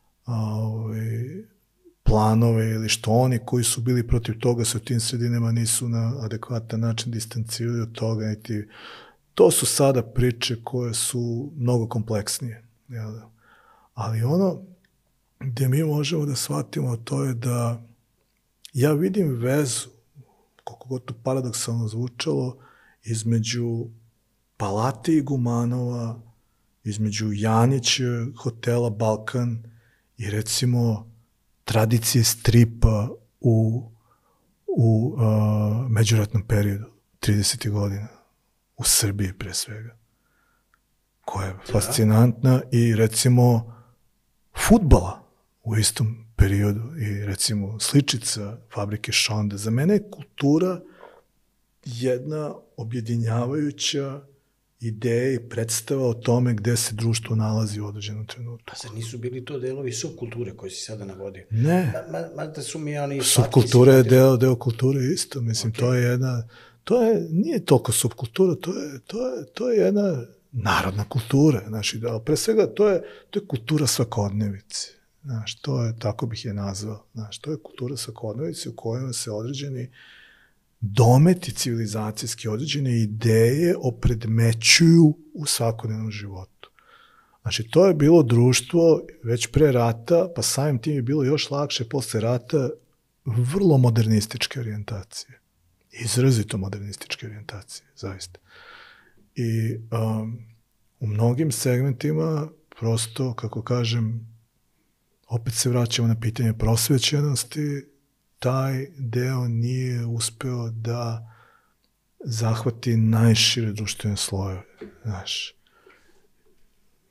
ove, planove ili što oni koji su bili protiv toga se u tim sredinama nisu na adekvatan način distancirali od toga. Niti, to su sada priče koje su mnogo kompleksnije. Jel da? Ali ono gde mi možemo da shvatimo to je da ja vidim vezu, koliko god to paradoksalno zvučalo, između Palate Igumanova, između Janića, hotela Balkan i recimo tradicije stripa u, u uh, međuratnom periodu, tridesetih godina, u Srbiji pre svega, koja je fascinantna, i recimo fudbala u istom periodu i recimo sličica Fabrike Šonda. Za mene je kultura jedna objedinjavajuća ideja i predstava o tome gde se društvo nalazi u određenom trenutku. Pa sad nisu bili to delovi subkulture koje si sada navodio? Ne. Mada ma, su mi oni... Subkultura je deo, deo kulture isto. Mislim, okay. To je jedna... To je, nije toliko subkultura, to je, to je, to je jedna narodna kultura. Znači, da, pre svega, to je, to je kultura svakodnevice. Znaš, to je, tako bih je nazvao. Znaš, to je kultura svakodnevice u kojoj se određeni dometi civilizacijski, određene ideje opredmećuju u svakodnevnom životu. Znači, to je bilo društvo već pre rata, pa samim tim je bilo još lakše posle rata, vrlo modernističke orijentacije. Izrazito modernističke orijentacije, zaista. I um, u mnogim segmentima prosto, kako kažem, opet se vraćamo na pitanje prosvećenosti, taj deo nije uspeo da zahvati najšire društvene slojeve. Znaš,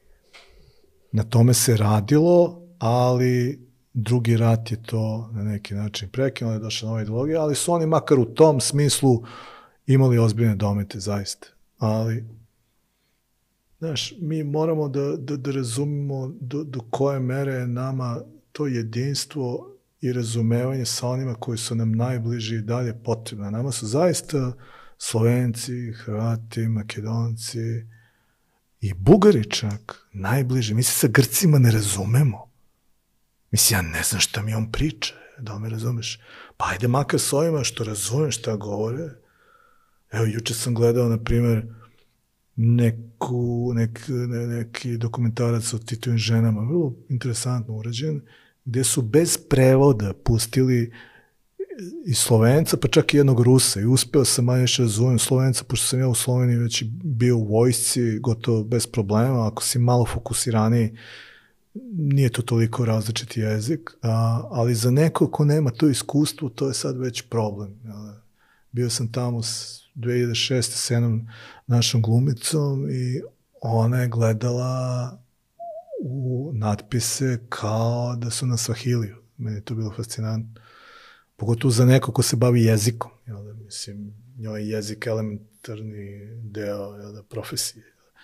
na tome se radilo, ali drugi rat je to na neki način prekinuo, je došla nova ideologija, ali su oni makar u tom smislu imali ozbiljne domete, zaista. Ali, znaš, mi moramo da, da, da razumemo do, do koje mere je nama to jedinstvo i razumevanje sa onima koji su nam najbliži i dalje potrebno. Nama su zaista Slovenci, Hrvati, Makedonci i Bugari čak najbliži. Mi se sa Grcima ne razumemo. Mislim, ja ne znam šta mi on priča, da li me razumeš? Pa ajde makar s ovima što razumem šta govore. Evo, juče sam gledao, na primjer, neku, nek, ne, neki dokumentarac o Titovim ženama, vrlo interesantno urađen, gdje su bez prevoda pustili i Slovenca, pa čak i jednog Rusa. I uspeo sam manje još razumijem Slovenca, pošto sam ja u Sloveniji već bio u vojsci, gotovo bez problema. Ako si malo fokusiraniji, nije to toliko različiti jezik, a, ali za neko ko nema to iskustvo, to je sad već problem. Bio sam tamo s dve hiljade šeste s jednom našom glumicom i ona je gledala u natpise kao da su na Svahiliju. Meni je to bilo fascinantno. Pogotovo za neko ko se bavi jezikom. Jel da, mislim, njoj je jezik elementarni deo, jel da, profesije.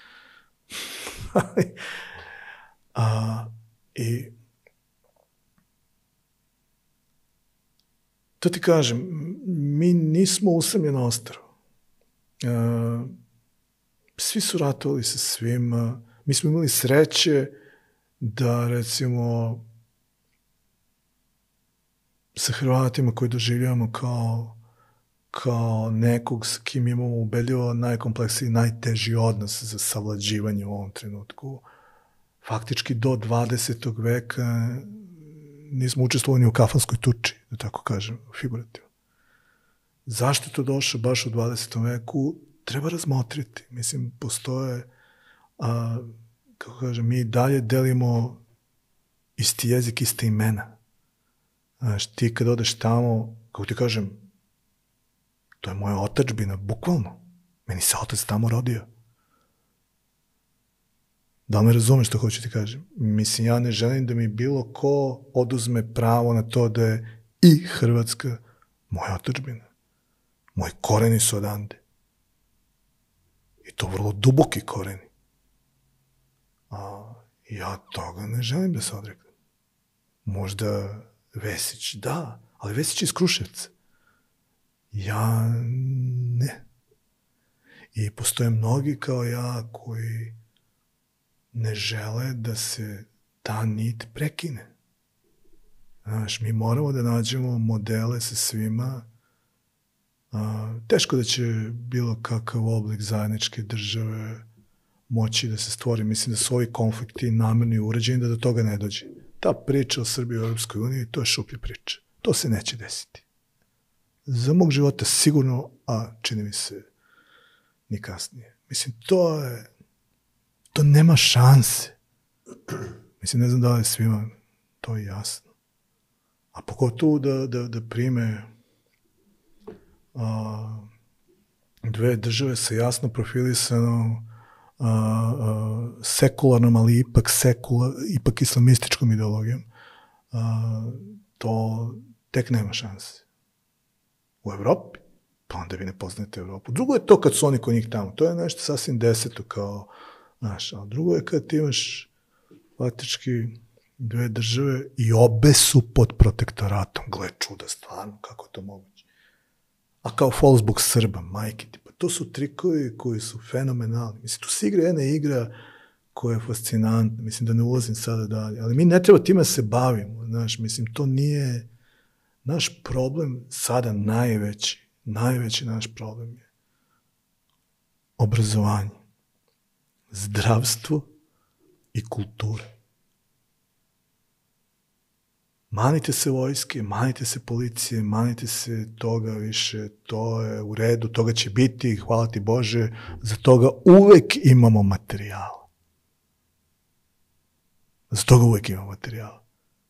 A, i to ti kažem, mi nismo usamljeno ostrvo. A, svi su ratovali sa svima. Mi smo imali sreće da, recimo, sa Hrvatima koji doživljavamo kao, kao nekog s kim imamo ubedljivo najkompleksiji, najteži odnos za savlađivanje u ovom trenutku. Faktički do dvadesetog veka nismo učestvovali u kafanskoj tuči, da tako kažem, figurativno. Zašto je to došlo baš u dvadesetom veku? Treba razmotriti. Mislim, postoje, a, kako kažem, mi dalje delimo isti jezik, iste imena. Znaš, ti kad odeš tamo, kako ti kažem, to je moja otadžbina, bukvalno. Meni se otac tamo rodio. Da li me razumeš što hoću ti kažem? Mislim, ja ne želim da mi bilo ko oduzme pravo na to da je i Hrvatska moja otadžbina. Moji koreni su odande. I to vrlo duboki koreni. A ja toga ne želim da se odreknem. Možda Vesić, da, ali Vesić iz Kruševca. Ja ne. I postoje mnogi kao ja koji ne žele da se ta nit prekine. Znaš, mi moramo da nađemo modele sa svima. A, teško da će bilo kakav oblik zajedničke države moći da se stvori. Mislim da su ovi konflikti namerni uređeni da do toga ne dođe. Ta priča o Srbiji u Europskoj uniji, to je šuplja priča. To se neće desiti. Za mog života sigurno, a čini mi se ni kasnije. Mislim, to je, to nema šanse. Mislim, ne znam da li je svima to je jasno. A pogotovo da, da, da prime a, dve države sa jasno profilisanom a, a, sekularnom, ali ipak sekula, ipak islamističkom ideologijom, a, to tek nema šanse. U Evropi, pa onda vi ne poznajete Evropu. Drugo je to kad su oni kod njih tamo. To je nešto sasvim deseto kao, znaš, a drugo je kad ti imaš faktički dve države i obe su pod protektoratom. Gle, čuda, stvarno, kako je to moguće. A kao fol zbog Srba, majke ti, pa to su trikovi koji su fenomenalni. Mislim, tu se igra jedna igra koja je fascinantna. Mislim, da ne ulazim sada dalje. Ali mi ne treba time se bavimo, znaš, mislim, to nije naš problem sada najveći, najveći naš problem je obrazovanje, zdravstvo i kultura. Manite se vojske, manite se policije, manite se toga više, to je u redu, toga će biti, hvala ti Bože, za toga uvek imamo materijala. Za toga uvek imamo materijala.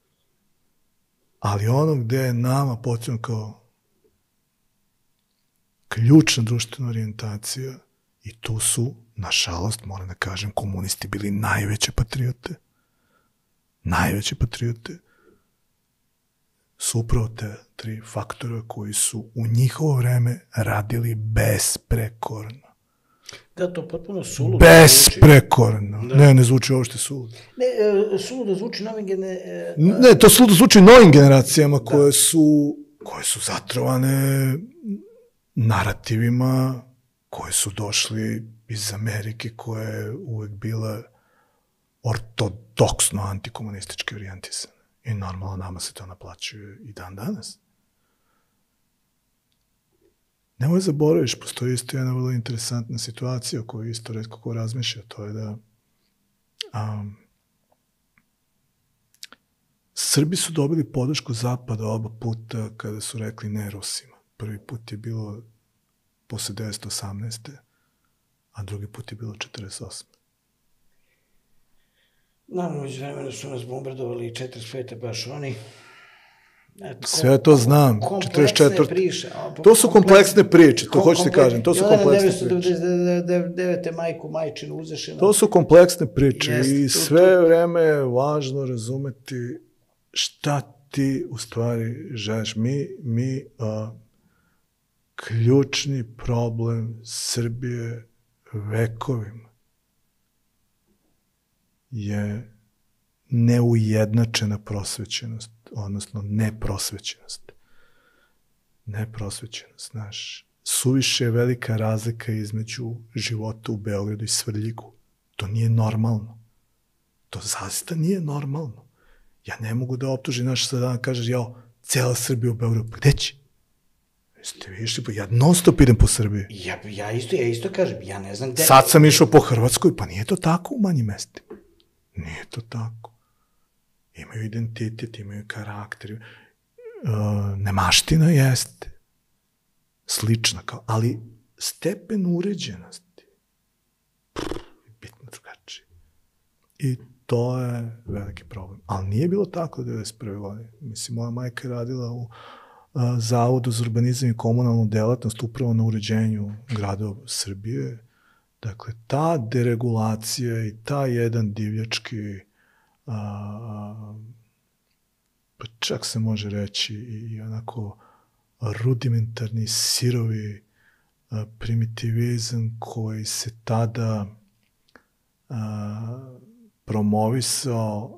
Ali ono gde je nama potrebno kao ključna društvena orijentacija, i tu su, nažalost, moram da kažem, komunisti bili najveće patriote. najveće patriote su upravo te tri faktora koji su u njihovo vreme radili besprekorno. Da, to potpuno suludo. Besprekorno. Da. Ne, ne zvuči uopšte suludo. Ne, suludo zvuči novim generacijama. Ne, to suludo zvuči novim generacijama da. koje su, koje su zatrovane narativima koji su došli iz Amerike, koja je uvek bila ortodoksno antikomunistički orijentisana. I normalno nama se to naplaćuje i dan danas. Nemoj zaboraviš, postoji isto jedna vrlo interesantna situacija o kojoj isto retko ko razmišlja, to je da um, Srbi su dobili podršku Zapada oba puta kada su rekli ne Rusima. Prvi put je bilo posle devetsto osamnaeste. a drugi put je bilo četrdeset osme. Naravno, iz vremena su nas bombardovali i četrdeset pete baš oni. Eto, sve to znam. četrdeset četvrte. Priče. To su kompleksne priče, to hoću ti kažem. To su kompleksne priče. devetsto devedeset devete majku majčinu uzešeno. To su kompleksne priče i sve vreme je važno razumeti šta ti u stvari želiš. Mi, mi a, ključni problem Srbije vekovima je neujednačena prosvećenost, odnosno neprosvećenost. Neprosvećenost, znaš. Suviše je velika razlika između života u Beogradu i Svrljigu. To nije normalno. To zaista nije normalno. Ja ne mogu da optužim naš sada da kažeš, jao, cela Srbija u Beogradu. Pa gde će? Jeste vi išli? Pa ja non stop idem po Srbiji. Ja, ja, isto, ja isto kažem, ja ne znam gde... Sad sam išao po Hrvatskoj, pa nije to tako u manjim mestima. Nije to tako. Imaju identitet, imaju karakter. Uh, nemaština jeste. Slična kao, ali stepen uređenosti je bitno drugačiji. I to je veliki problem. Ali nije bilo tako devedeset prve godine. Mislim, moja majka je radila u uh, Zavodu za urbanizam i komunalnu delatnost upravo na uređenju gradova Srbije. Dakle, ta deregulacija i ta jedan divljački, a, pa čak se može reći i onako rudimentarni, sirovi a, primitivizam koji se tada a, promovisao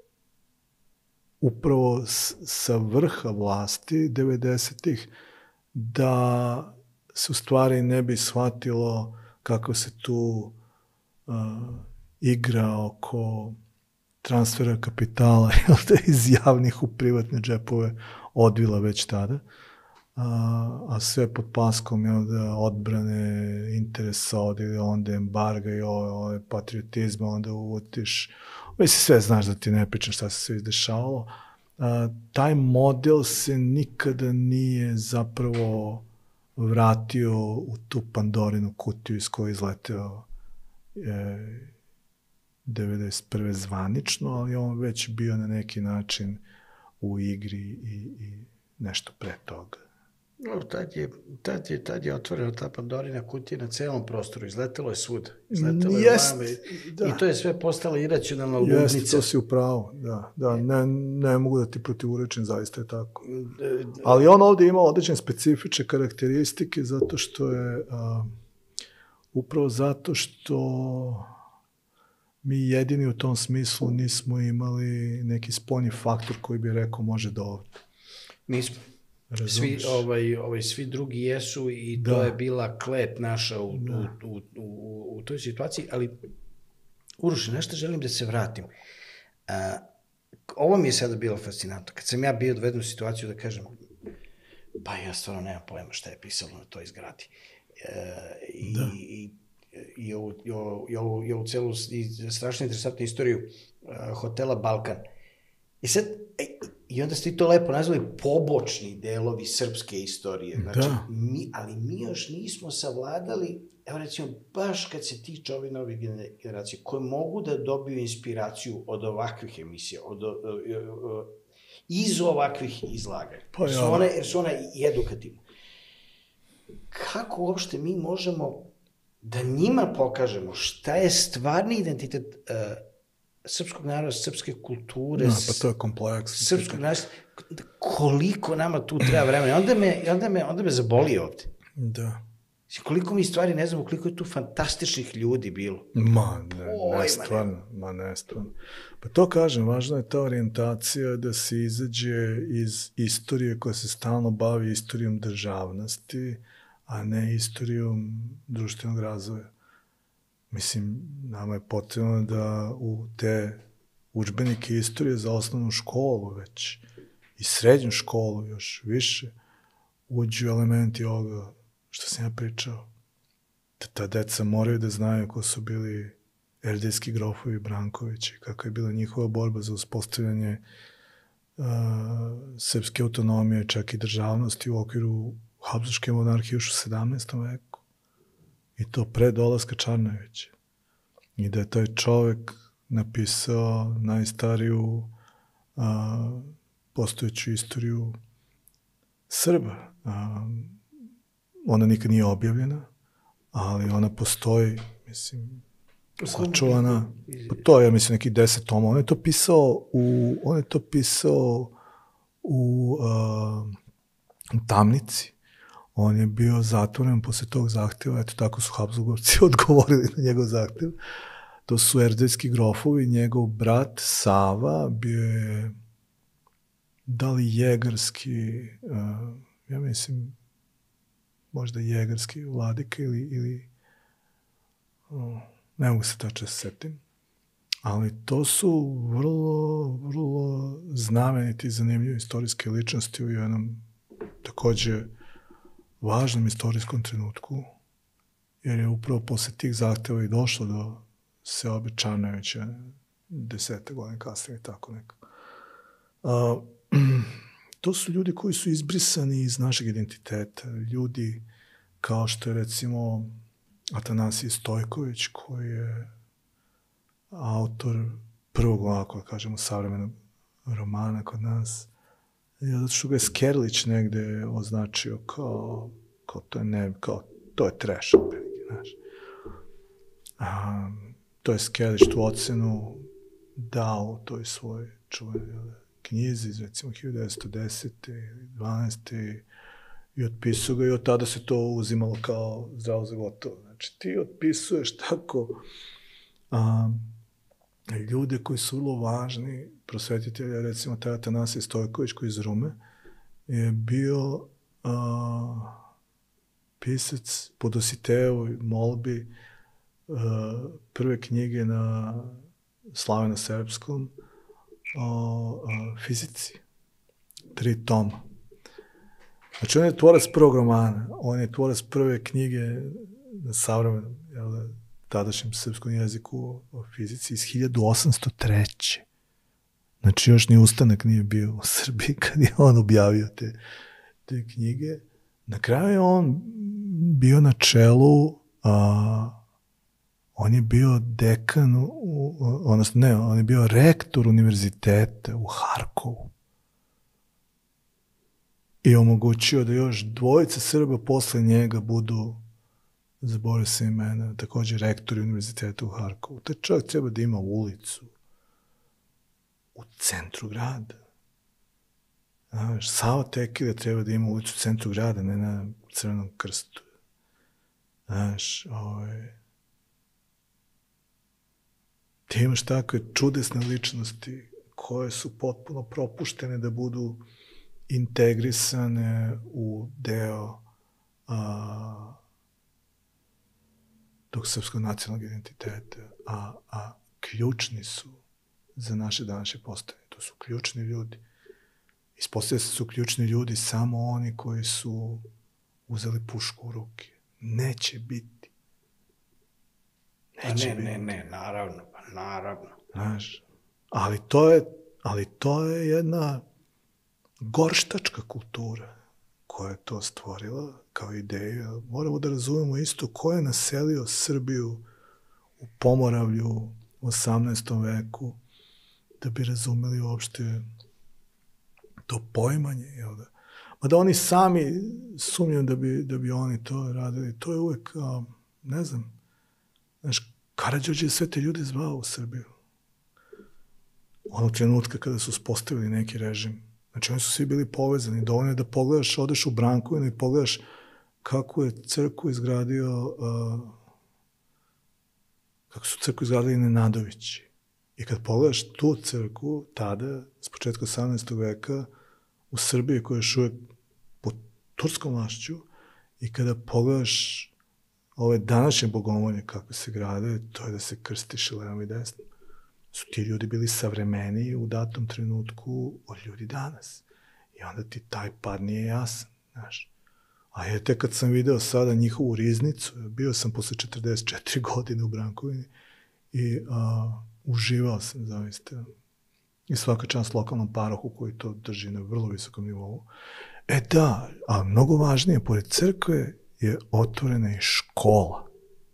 upravo s, sa vrha vlasti devedesetih, da se u stvari ne bi shvatilo kako se tu uh, igra oko transfera kapitala iz javnih u privatne džepove odvila već tada, a, a sve pod paskom jel, da odbrane interesa od ili onda embarga i ove, ove patriotizma, onda uvutiš, mislim sve znaš da ti ne pričam šta se sve izdešavalo. A, taj model se nikada nije zapravo vratio u tu Pandorinu kutiju iz koje je izleteo e, devedeset prve zvanično, ali on već bio na neki način u igri i, i nešto pre toga. No, tad je, tad je, tad je otvorena ta Pandorina kutija na celom prostoru, izletelo je svuda. Izletelo je Jest, vame, da. I to je sve postala iracionalna ludnica. Jeste, to si upravo, da. da ne, ne mogu da ti protivurečim, zaista je tako. Ali on ovdje ima određene specifične karakteristike zato što je, a, upravo zato što mi jedini u tom smislu nismo imali neki spoljni faktor koji bi rekao može da ovdje. Nismo. Svi, ovaj, ovaj, svi drugi jesu i da. To je bila klet naša u, u, u, u, u toj situaciji, ali Uroše, nešto želim da se vratim. A, ovo mi je sada bilo fascinantno. Kad sam ja bio doveden u situaciju da kažem, pa ja stvarno nemam pojma šta je pisalo na toj zgradi. E, i, da. i, i, ovu, i, ovu, i, ovu, i ovu celu i strašno interesantnu istoriju uh, hotela Balkan. I sad, i onda ste i to lepo nazvali pobočni delovi srpske istorije. Znači, da. mi, ali mi još nismo savladali, evo recimo, baš kad se tiče ove nove generacije, koje mogu da dobiju inspiraciju od ovakvih emisija, od, od, od, iz ovakvih izlaganja. Pa, jer, su one, jer su ona i edukativne. Kako uopšte mi možemo da njima pokažemo šta je stvarni identitet uh, srpskog naroda, srpske kulture, No, pa to je kompleks. Srpskog naroda, koliko nama tu treba vremena. Onda me, onda me, onda me zaboli ovde. Da. Koliko mi stvari ne znamo, koliko je tu fantastičnih ljudi bilo. Ma, ne, ne stvarno, ma ne stvarno. Pa to kažem, važna je ta orijentacija da se izađe iz istorije koja se stalno bavi istorijom državnosti, a ne istorijom društvenog razvoja. Mislim, nama je potrebno da u te udžbenike istorije za osnovnu školu već i srednju školu još više uđu elementi ovoga što sam ja pričao. Da ta deca moraju da znaju ko su bili erdeljski grofovi Brankovići, kakva je bila njihova borba za uspostavljanje uh, srpske autonomije, čak i državnosti u okviru Habsburške monarhije još u sedamnaestom veku. I to pre dolaska Čarnojevića. I da je taj čovek napisao najstariju a, postojeću istoriju Srba. A, ona nikad nije objavljena, ali ona postoji, mislim, sačuvana. To je, mislim, neki deset toma. On je to pisao u, on je to pisao u, a, u Tamnici. On je bio zatvoren posle tog zahteva, eto tako su Habsburgovci odgovorili na njegov zahtev. To su erdeljski grofovi, njegov brat Sava bio je da li jegarski, uh, ja mislim, možda jegarski vladika ili, ili uh, ne mogu se tačno setim, ali to su vrlo, vrlo znameniti i zanimljive istorijske ličnosti u jednom takođe važnom istorijskom trenutku, jer je upravo posle tih zahteva i došlo do seobe Čarnojevića desete godine kasnije, tako neko. A, to su ljudi koji su izbrisani iz našeg identiteta. Ljudi kao što je recimo Atanasije Stojković, koji je autor prvog, ovako kažemo, savremenog romana kod nas, zato što ga je Skerlić negde označio kao, kao to je ne, kao to je trash, znaš. A, to je Skerlić tu ocenu dao u toj svojoj čuvenoj knjizi iz recimo hiljadu devetsto desete ili dvanaeste i otpisao ga i od tada se to uzimalo kao zdravo za gotovo. Znači ti otpisuješ tako a, ljude koji su vrlo važni, prosvetitelja, recimo taj Atanasije Stojković koji iz Rume je bio a, pisac po Dositejevoj molbi a, prve knjige na slaveno-srpskom o a, fizici. Tri toma. Znači on je tvorac prvog romana, on je tvorac prve knjige na savremenom, jel da, tadašnjem srpskom jeziku o fizici iz hiljadu osamsto treće. Znači još ni ustanak nije bio u Srbiji kad je on objavio te, te knjige. Na kraju je on bio na čelu, a, on je bio dekan, u, odnosno ne, on je bio rektor univerziteta u Harkovu. I omogućio da još dvojica Srba posle njega budu, zaboravio se imena, takođe rektori univerziteta u Harkovu. Taj čovjek treba da ima ulicu u centru grada. Znaš, Sava Tekilija treba da ima ulicu u centru grada, ne na Crvenom krstu. Znaš, ovaj... ti imaš takve čudesne ličnosti koje su potpuno propuštene da budu integrisane u deo a, tog srpskog nacionalnog identiteta, a, a ključni su za naše današnje postojanje. To su ključni ljudi. Ispostavlja se su ključni ljudi samo oni koji su uzeli pušku u ruke. Neće biti. Neće ne, biti. ne, ne, naravno, pa naravno. Znaš, ali to je, ali to je jedna gorštačka kultura koja je to stvorila kao ideju. Moramo da razumemo isto ko je naselio Srbiju u Pomoravlju u osamnaestom veku da bi razumeli uopšte to poimanje, jel da? Mada oni sami sumnjaju da bi, da bi oni to radili. To je uvek, ne znam, znaš, Karađorđe je sve te ljude zvao u Srbiju. onog trenutka kada su uspostavili neki režim. Znači, oni su svi bili povezani. Dovoljno je da pogledaš, odeš u Brankovinu i pogledaš kako je crkvu izgradio, uh, kako su crkvu izgradili Nenadovići. I kad pogledaš tu crkvu, tada, s početka osamnaestog veka, u Srbiji, koja je još uvek pod turskom vlašću, i kada pogledaš ove današnje bogomolje kako se grade, to je da se krstiš levom i desnom. Su ti ljudi bili savremeniji u datom trenutku od ljudi danas. I onda ti taj pad nije jasan, znaš. A je te kad sam video sada njihovu riznicu, bio sam posle četrdeset četiri godine u Brankovini i a, uživao sam zaista. I svaka čast lokalnom parohu koji to drži na vrlo visokom nivou. E da, a mnogo važnije, pored crkve je otvorena i škola.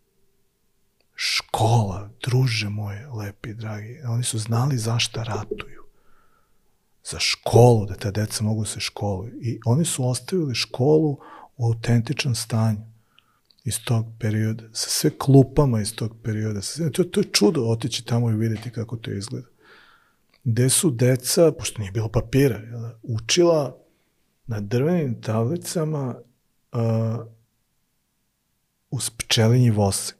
Škola, druže moje, lepi i dragi. Oni su znali zašta ratuju. Za školu, da ta deca mogu se školuju. I oni su ostavili školu u autentičnom stanju iz tog perioda, sa sve klupama iz tog perioda. To, to je čudo otići tamo i vidjeti kako to izgleda. Gde su deca, pošto nije bilo papira, učila na drvenim tablicama uh, uz pčelinji vosek.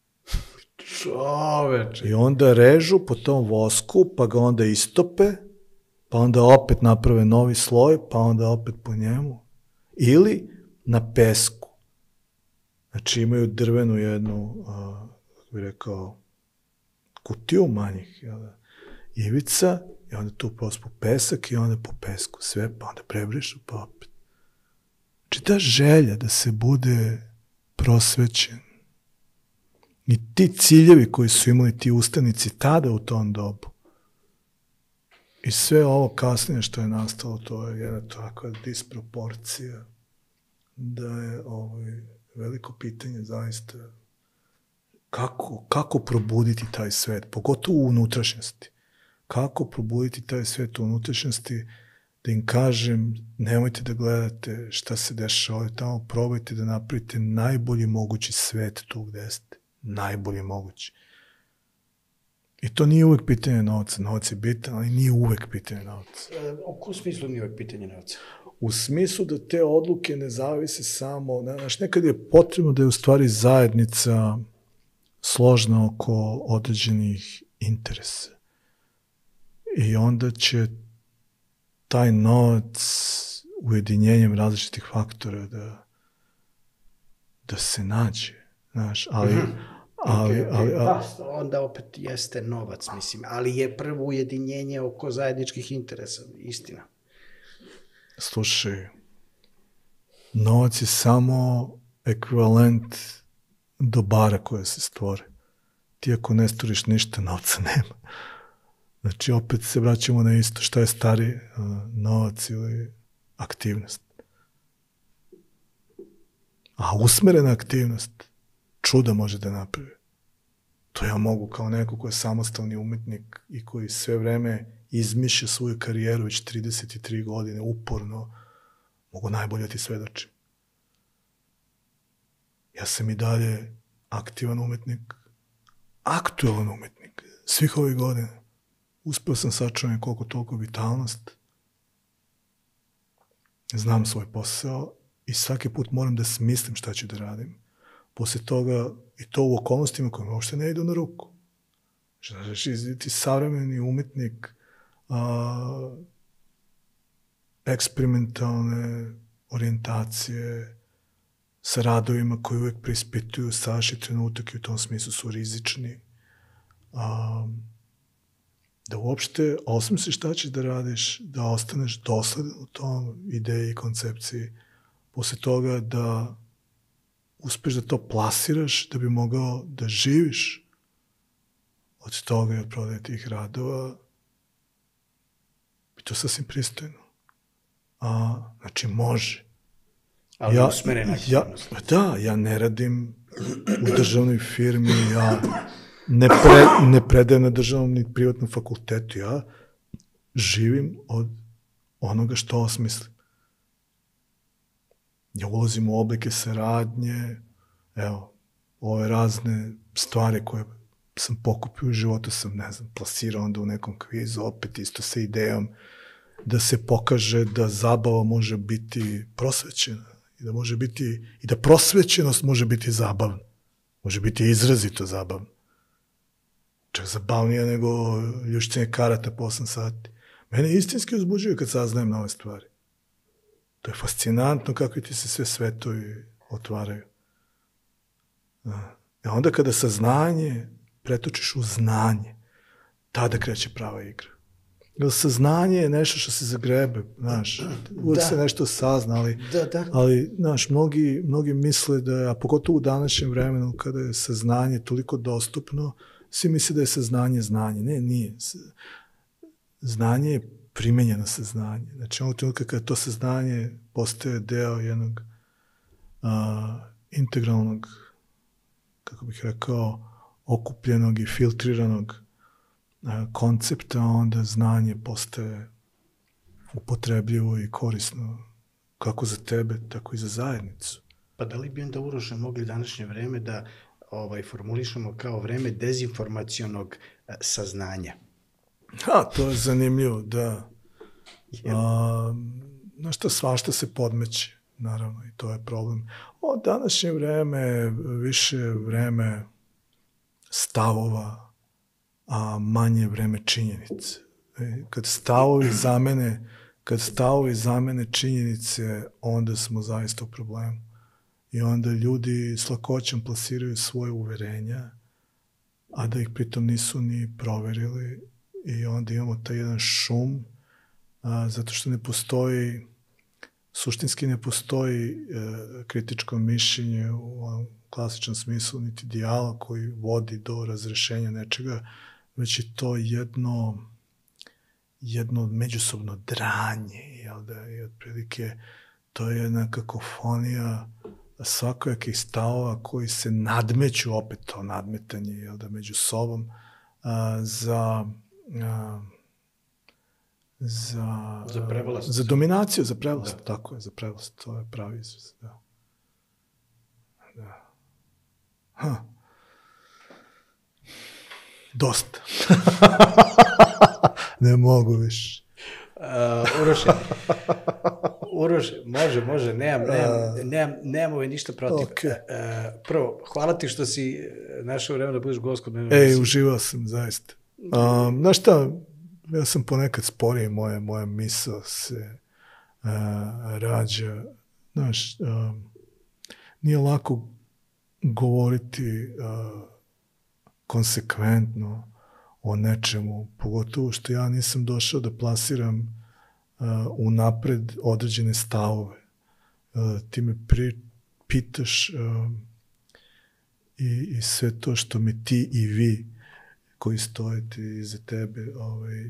Čoveče. I onda režu po tom vosku, pa ga onda istope, pa onda opet naprave novi sloj, pa onda opet po njemu. Ili na pesku. Znači imaju drvenu jednu, uh, kako bih rekao, kutiju manjih, jel da? Ivica, i onda tu pospu pesak i onda po pesku sve, pa onda prebrišu, pa opet. Znači ta želja da se bude prosvećen i ti ciljevi koji su imali ti ustanici tada u tom dobu i sve ovo kasnije što je nastalo, to je jedna takva disproporcija da je ovaj, veliko pitanje zaista kako, kako probuditi taj svet, pogotovo u unutrašnjosti. Kako probuditi taj svet u unutrašnjosti, da im kažem, nemojte da gledate šta se dešava ovdje tamo, probajte da napravite najbolji mogući svet tu gde ste. Najbolji mogući. I to nije uvek pitanje novca. Novac je bitan, ali nije uvek pitanje novca. U kom smislu nije uvek pitanje novca? U smislu da te odluke ne zavise samo, znaš, nekad je potrebno da je u stvari zajednica složna oko određenih interesa. I onda će taj novac ujedinjenjem različitih faktora da, da se nađe, znaš, ali... Mm-hmm. ali, okay, okay. ali, ali da, onda opet jeste novac, mislim, ali je prvo ujedinjenje oko zajedničkih interesa, istina. Slušaj, novac je samo ekvivalent dobara koje se stvore. Ti ako ne stvoriš ništa, novca nema. Znači, opet se vraćamo na isto. Šta je starije, novac ili aktivnost? A usmerena aktivnost čuda može da napravi. To ja mogu kao neko ko je samostalni umetnik i koji sve vreme izmišlja svoju karijeru već trideset tri godine, uporno, mogu najbolje ti svedočim. Ja sam i dalje aktivan umetnik, aktualan umetnik, svih ovih godina. Uspeo sam sačuvati koliko toliko vitalnost, znam svoj posao i svaki put moram da smislim šta ću da radim. Posle toga, i to u okolnostima koje mi uopšte ne idu na ruku. Znači, ti savremeni umetnik, a, eksperimentalne orijentacije sa radovima koji uvek preispituju sadašnji trenutak i u tom smislu su rizični. A, da uopšte osmisliš šta ćeš da radiš, da ostaneš dosledan u tom ideji i koncepciji. Posle toga da uspeš da to plasiraš, da bi mogao da živiš od toga i od prodaje tih radova, i to sasvim pristojno. A, znači, može. Ali ja, usmerena ja, aktivnost. Da, ja ne radim u državnoj firmi, ja ne, pre, ne predajem na državnom ni privatnom fakultetu, ja živim od onoga što osmislim. Ja ulazim u oblike saradnje, evo, ove razne stvari koje sam pokupio u životu, sam, ne znam, plasirao onda u nekom kvizu, opet isto sa idejom da se pokaže da zabava može biti prosvećena i da može biti, i da prosvećenost može biti zabavna. Može biti izrazito zabavna. Čak zabavnija nego ljuštenje karata po osam sati. Mene istinski uzbuđuje kad saznajem nove stvari. To je fascinantno kako ti se sve svetovi otvaraju. A onda kada saznanje pretočiš u znanje, tada kreće prava igra. Jer saznanje je nešto što se zagrebe, znaš, uvijek da. se nešto sazna, ali, da, da. ali znaš, mnogi, mnogi misle da, a pogotovo u današnjem vremenu kada je saznanje toliko dostupno, svi misle da je saznanje znanje. Ne, nije. Znanje je primenjeno saznanje. Znači, ono trenutka kada to saznanje postaje deo jednog a, integralnog, kako bih rekao, okupljenog i filtriranog a, koncepta, onda znanje postaje upotrebljivo i korisno kako za tebe, tako i za zajednicu. Pa da li bi onda, Uroše, mogli današnje vreme da ovaj, formulišemo kao vreme dezinformacionog a, saznanja? Ha, to je zanimljivo, da. A, znaš šta, svašta se podmeće, naravno, i to je problem. O današnje vreme, više vreme stavova, a manje vreme činjenice. Kad stavovi zamene, kad stavovi zamene činjenice, onda smo zaista u problemu. I onda ljudi s lakoćom plasiraju svoje uverenja, a da ih pritom nisu ni proverili, i onda imamo taj jedan šum, a, zato što ne postoji, suštinski ne postoji e, kritičko mišljenje u onom klasičnom smislu, niti dijalog koji vodi do razrešenja nečega, već je to jedno, jedno međusobno dranje, jel da, i otprilike to je jedna kakofonija svakojakih stavova koji se nadmeću, opet to nadmetanje, jel da, među sobom, a, za a, za, za prevlast. Za dominaciju, za prevlast, da. Tako je, za prevlast, to je pravi izraz, da. Da. Ha. Dosta. Ne mogu više. Uh, Uroše, Uroše, može, može, nemam, nemam, nemam, nemam ove ništa protiv. Okay. Uh, prvo, hvala ti što si našao vreme da budeš gost kod mene. Ej, uživao sam, zaista. Um, znaš šta, ja sam ponekad sporiji, moja, moja misao se uh, rađa. Znaš, um, nije lako govoriti uh, konsekventno o nečemu, pogotovo što ja nisam došao da plasiram uh, unapred određene stavove. Uh, ti me pri, pitaš uh, i, i sve to što mi ti i vi koji stojite iza tebe ovaj, uh,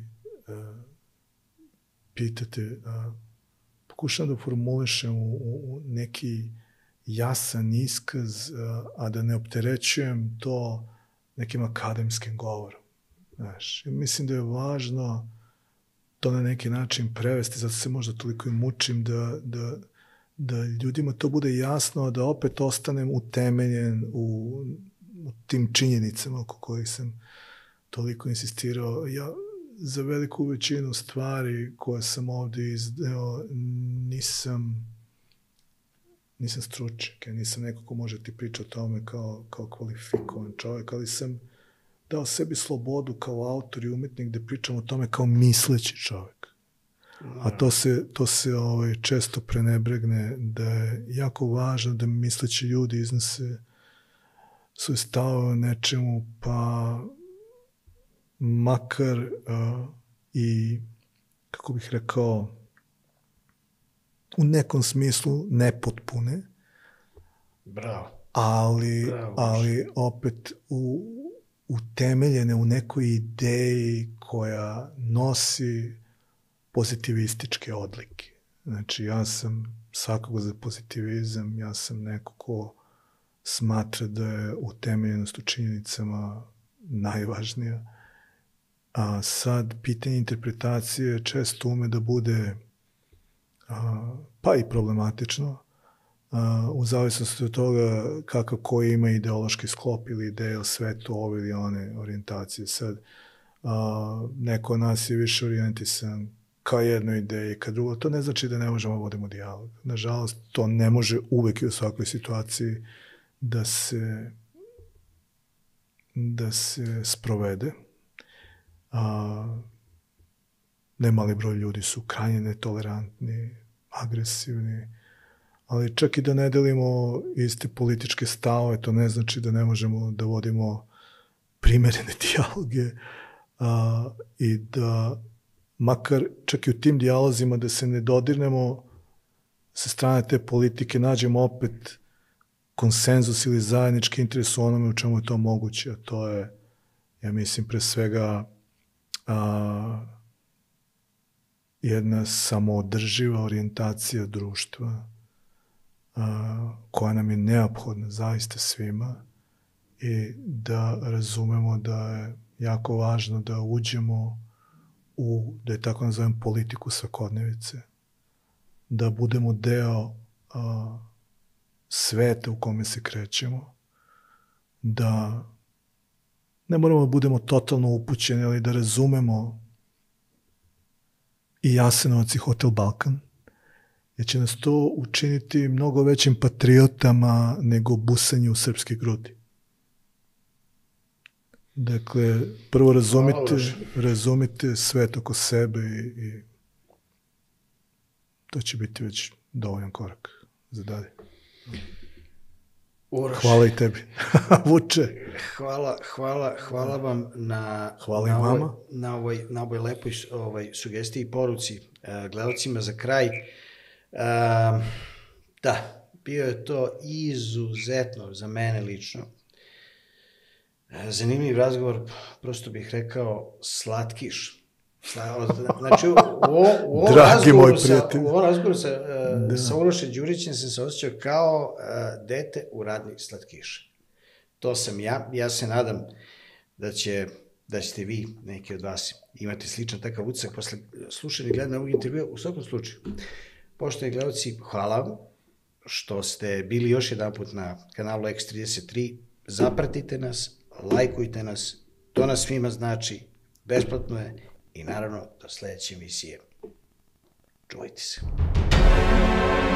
pitate, uh, pokušam da formulišem u, u neki jasan iskaz, uh, a da ne opterećujem to nekim akademskim govorom. Znaš, mislim da je važno to na neki način prevesti, zato se možda toliko i mučim da, da, da ljudima to bude jasno, a da opet ostanem utemeljen u, u tim činjenicama oko kojih sam toliko insistirao. Ja za veliku većinu stvari koje sam ovdje izdeo nisam nisam stručnjak, ja nisam neko ko može ti pričati o tome kao, kao kvalifikovan čovjek, ali sam dao sebi slobodu kao autor i umetnik da pričam o tome kao misleći čovjek. A to se, to se ovaj, često prenebregne, da je jako važno da misleći ljudi iznose svoje stavove o nečemu, pa makar uh, i, kako bih rekao, u nekom smislu nepotpune, Bravo. ali, Bravo. ali opet u, utemeljene u nekoj ideji koja nosi pozitivističke odlike. Znači, ja sam svakako za pozitivizam, ja sam neko ko smatra da je utemeljenost u činjenicama najvažnija. A sad, pitanje interpretacije često ume da bude a, pa i problematično, u zavisnosti od toga kakav koji ima ideološki sklop ili ideje o svetu, ove ili one orijentacije. Sad, a, neko od nas je više orijentisan ka jednoj ideji, ka drugo. To ne znači da ne možemo vodimo dijalog. Nažalost, to ne može uvek i u svakoj situaciji da se da se sprovede. A, nemali broj ljudi su krajnje netolerantni, agresivni, ali čak i da ne delimo iste političke stavove, to ne znači da ne možemo da vodimo primerene dijaloge a, i da makar čak i u tim dijalozima da se ne dodirnemo sa strane te politike, nađemo opet konsenzus ili zajednički interes u onome u čemu je to moguće, a to je, ja mislim, pre svega a, jedna samoodrživa orijentacija društva a, koja nam je neophodna zaista svima i da razumemo da je jako važno da uđemo u, da je tako nazovem, politiku svakodnevice, da budemo deo a, sveta u kome se krećemo, da ne moramo da budemo totalno upućeni, ali da razumemo i Jasenovac i Hotel Balkan, jer će nas to učiniti mnogo većim patriotama nego busanje u srpske grudi. Dakle, prvo razumite, razumite svet oko sebe i, i to će biti već dovoljan korak za dalje. Uroš. Hvala i tebi. Vuče. Hvala, hvala, hvala vam na, hvala na, i vama. Ovoj, na, ovoj, na ovoj lepoj ovaj, sugestiji i poruci uh, gledalcima za kraj. Uh, da, bio je to izuzetno za mene lično. Uh, zanimljiv razgovor, prosto bih rekao slatkiš. Znači, u, u ovom razgovoru sa, u ovom razgovoru sa, uh, sa Urošem Đurićem sam se osjećao kao uh, dete u radnji slatkiša. To sam ja. Ja se nadam da će da ćete vi, neki od vas, imati sličan takav utisak posle slušanja i gledanja ovog intervjua. U svakom slučaju, poštovani gledalci, hvala vam što ste bili još jedan put na kanalu X trideset tri. Zapratite nas, lajkujte nas, to nas svima znači, besplatno je i naravno do sledeće emisije. Čuvajte se.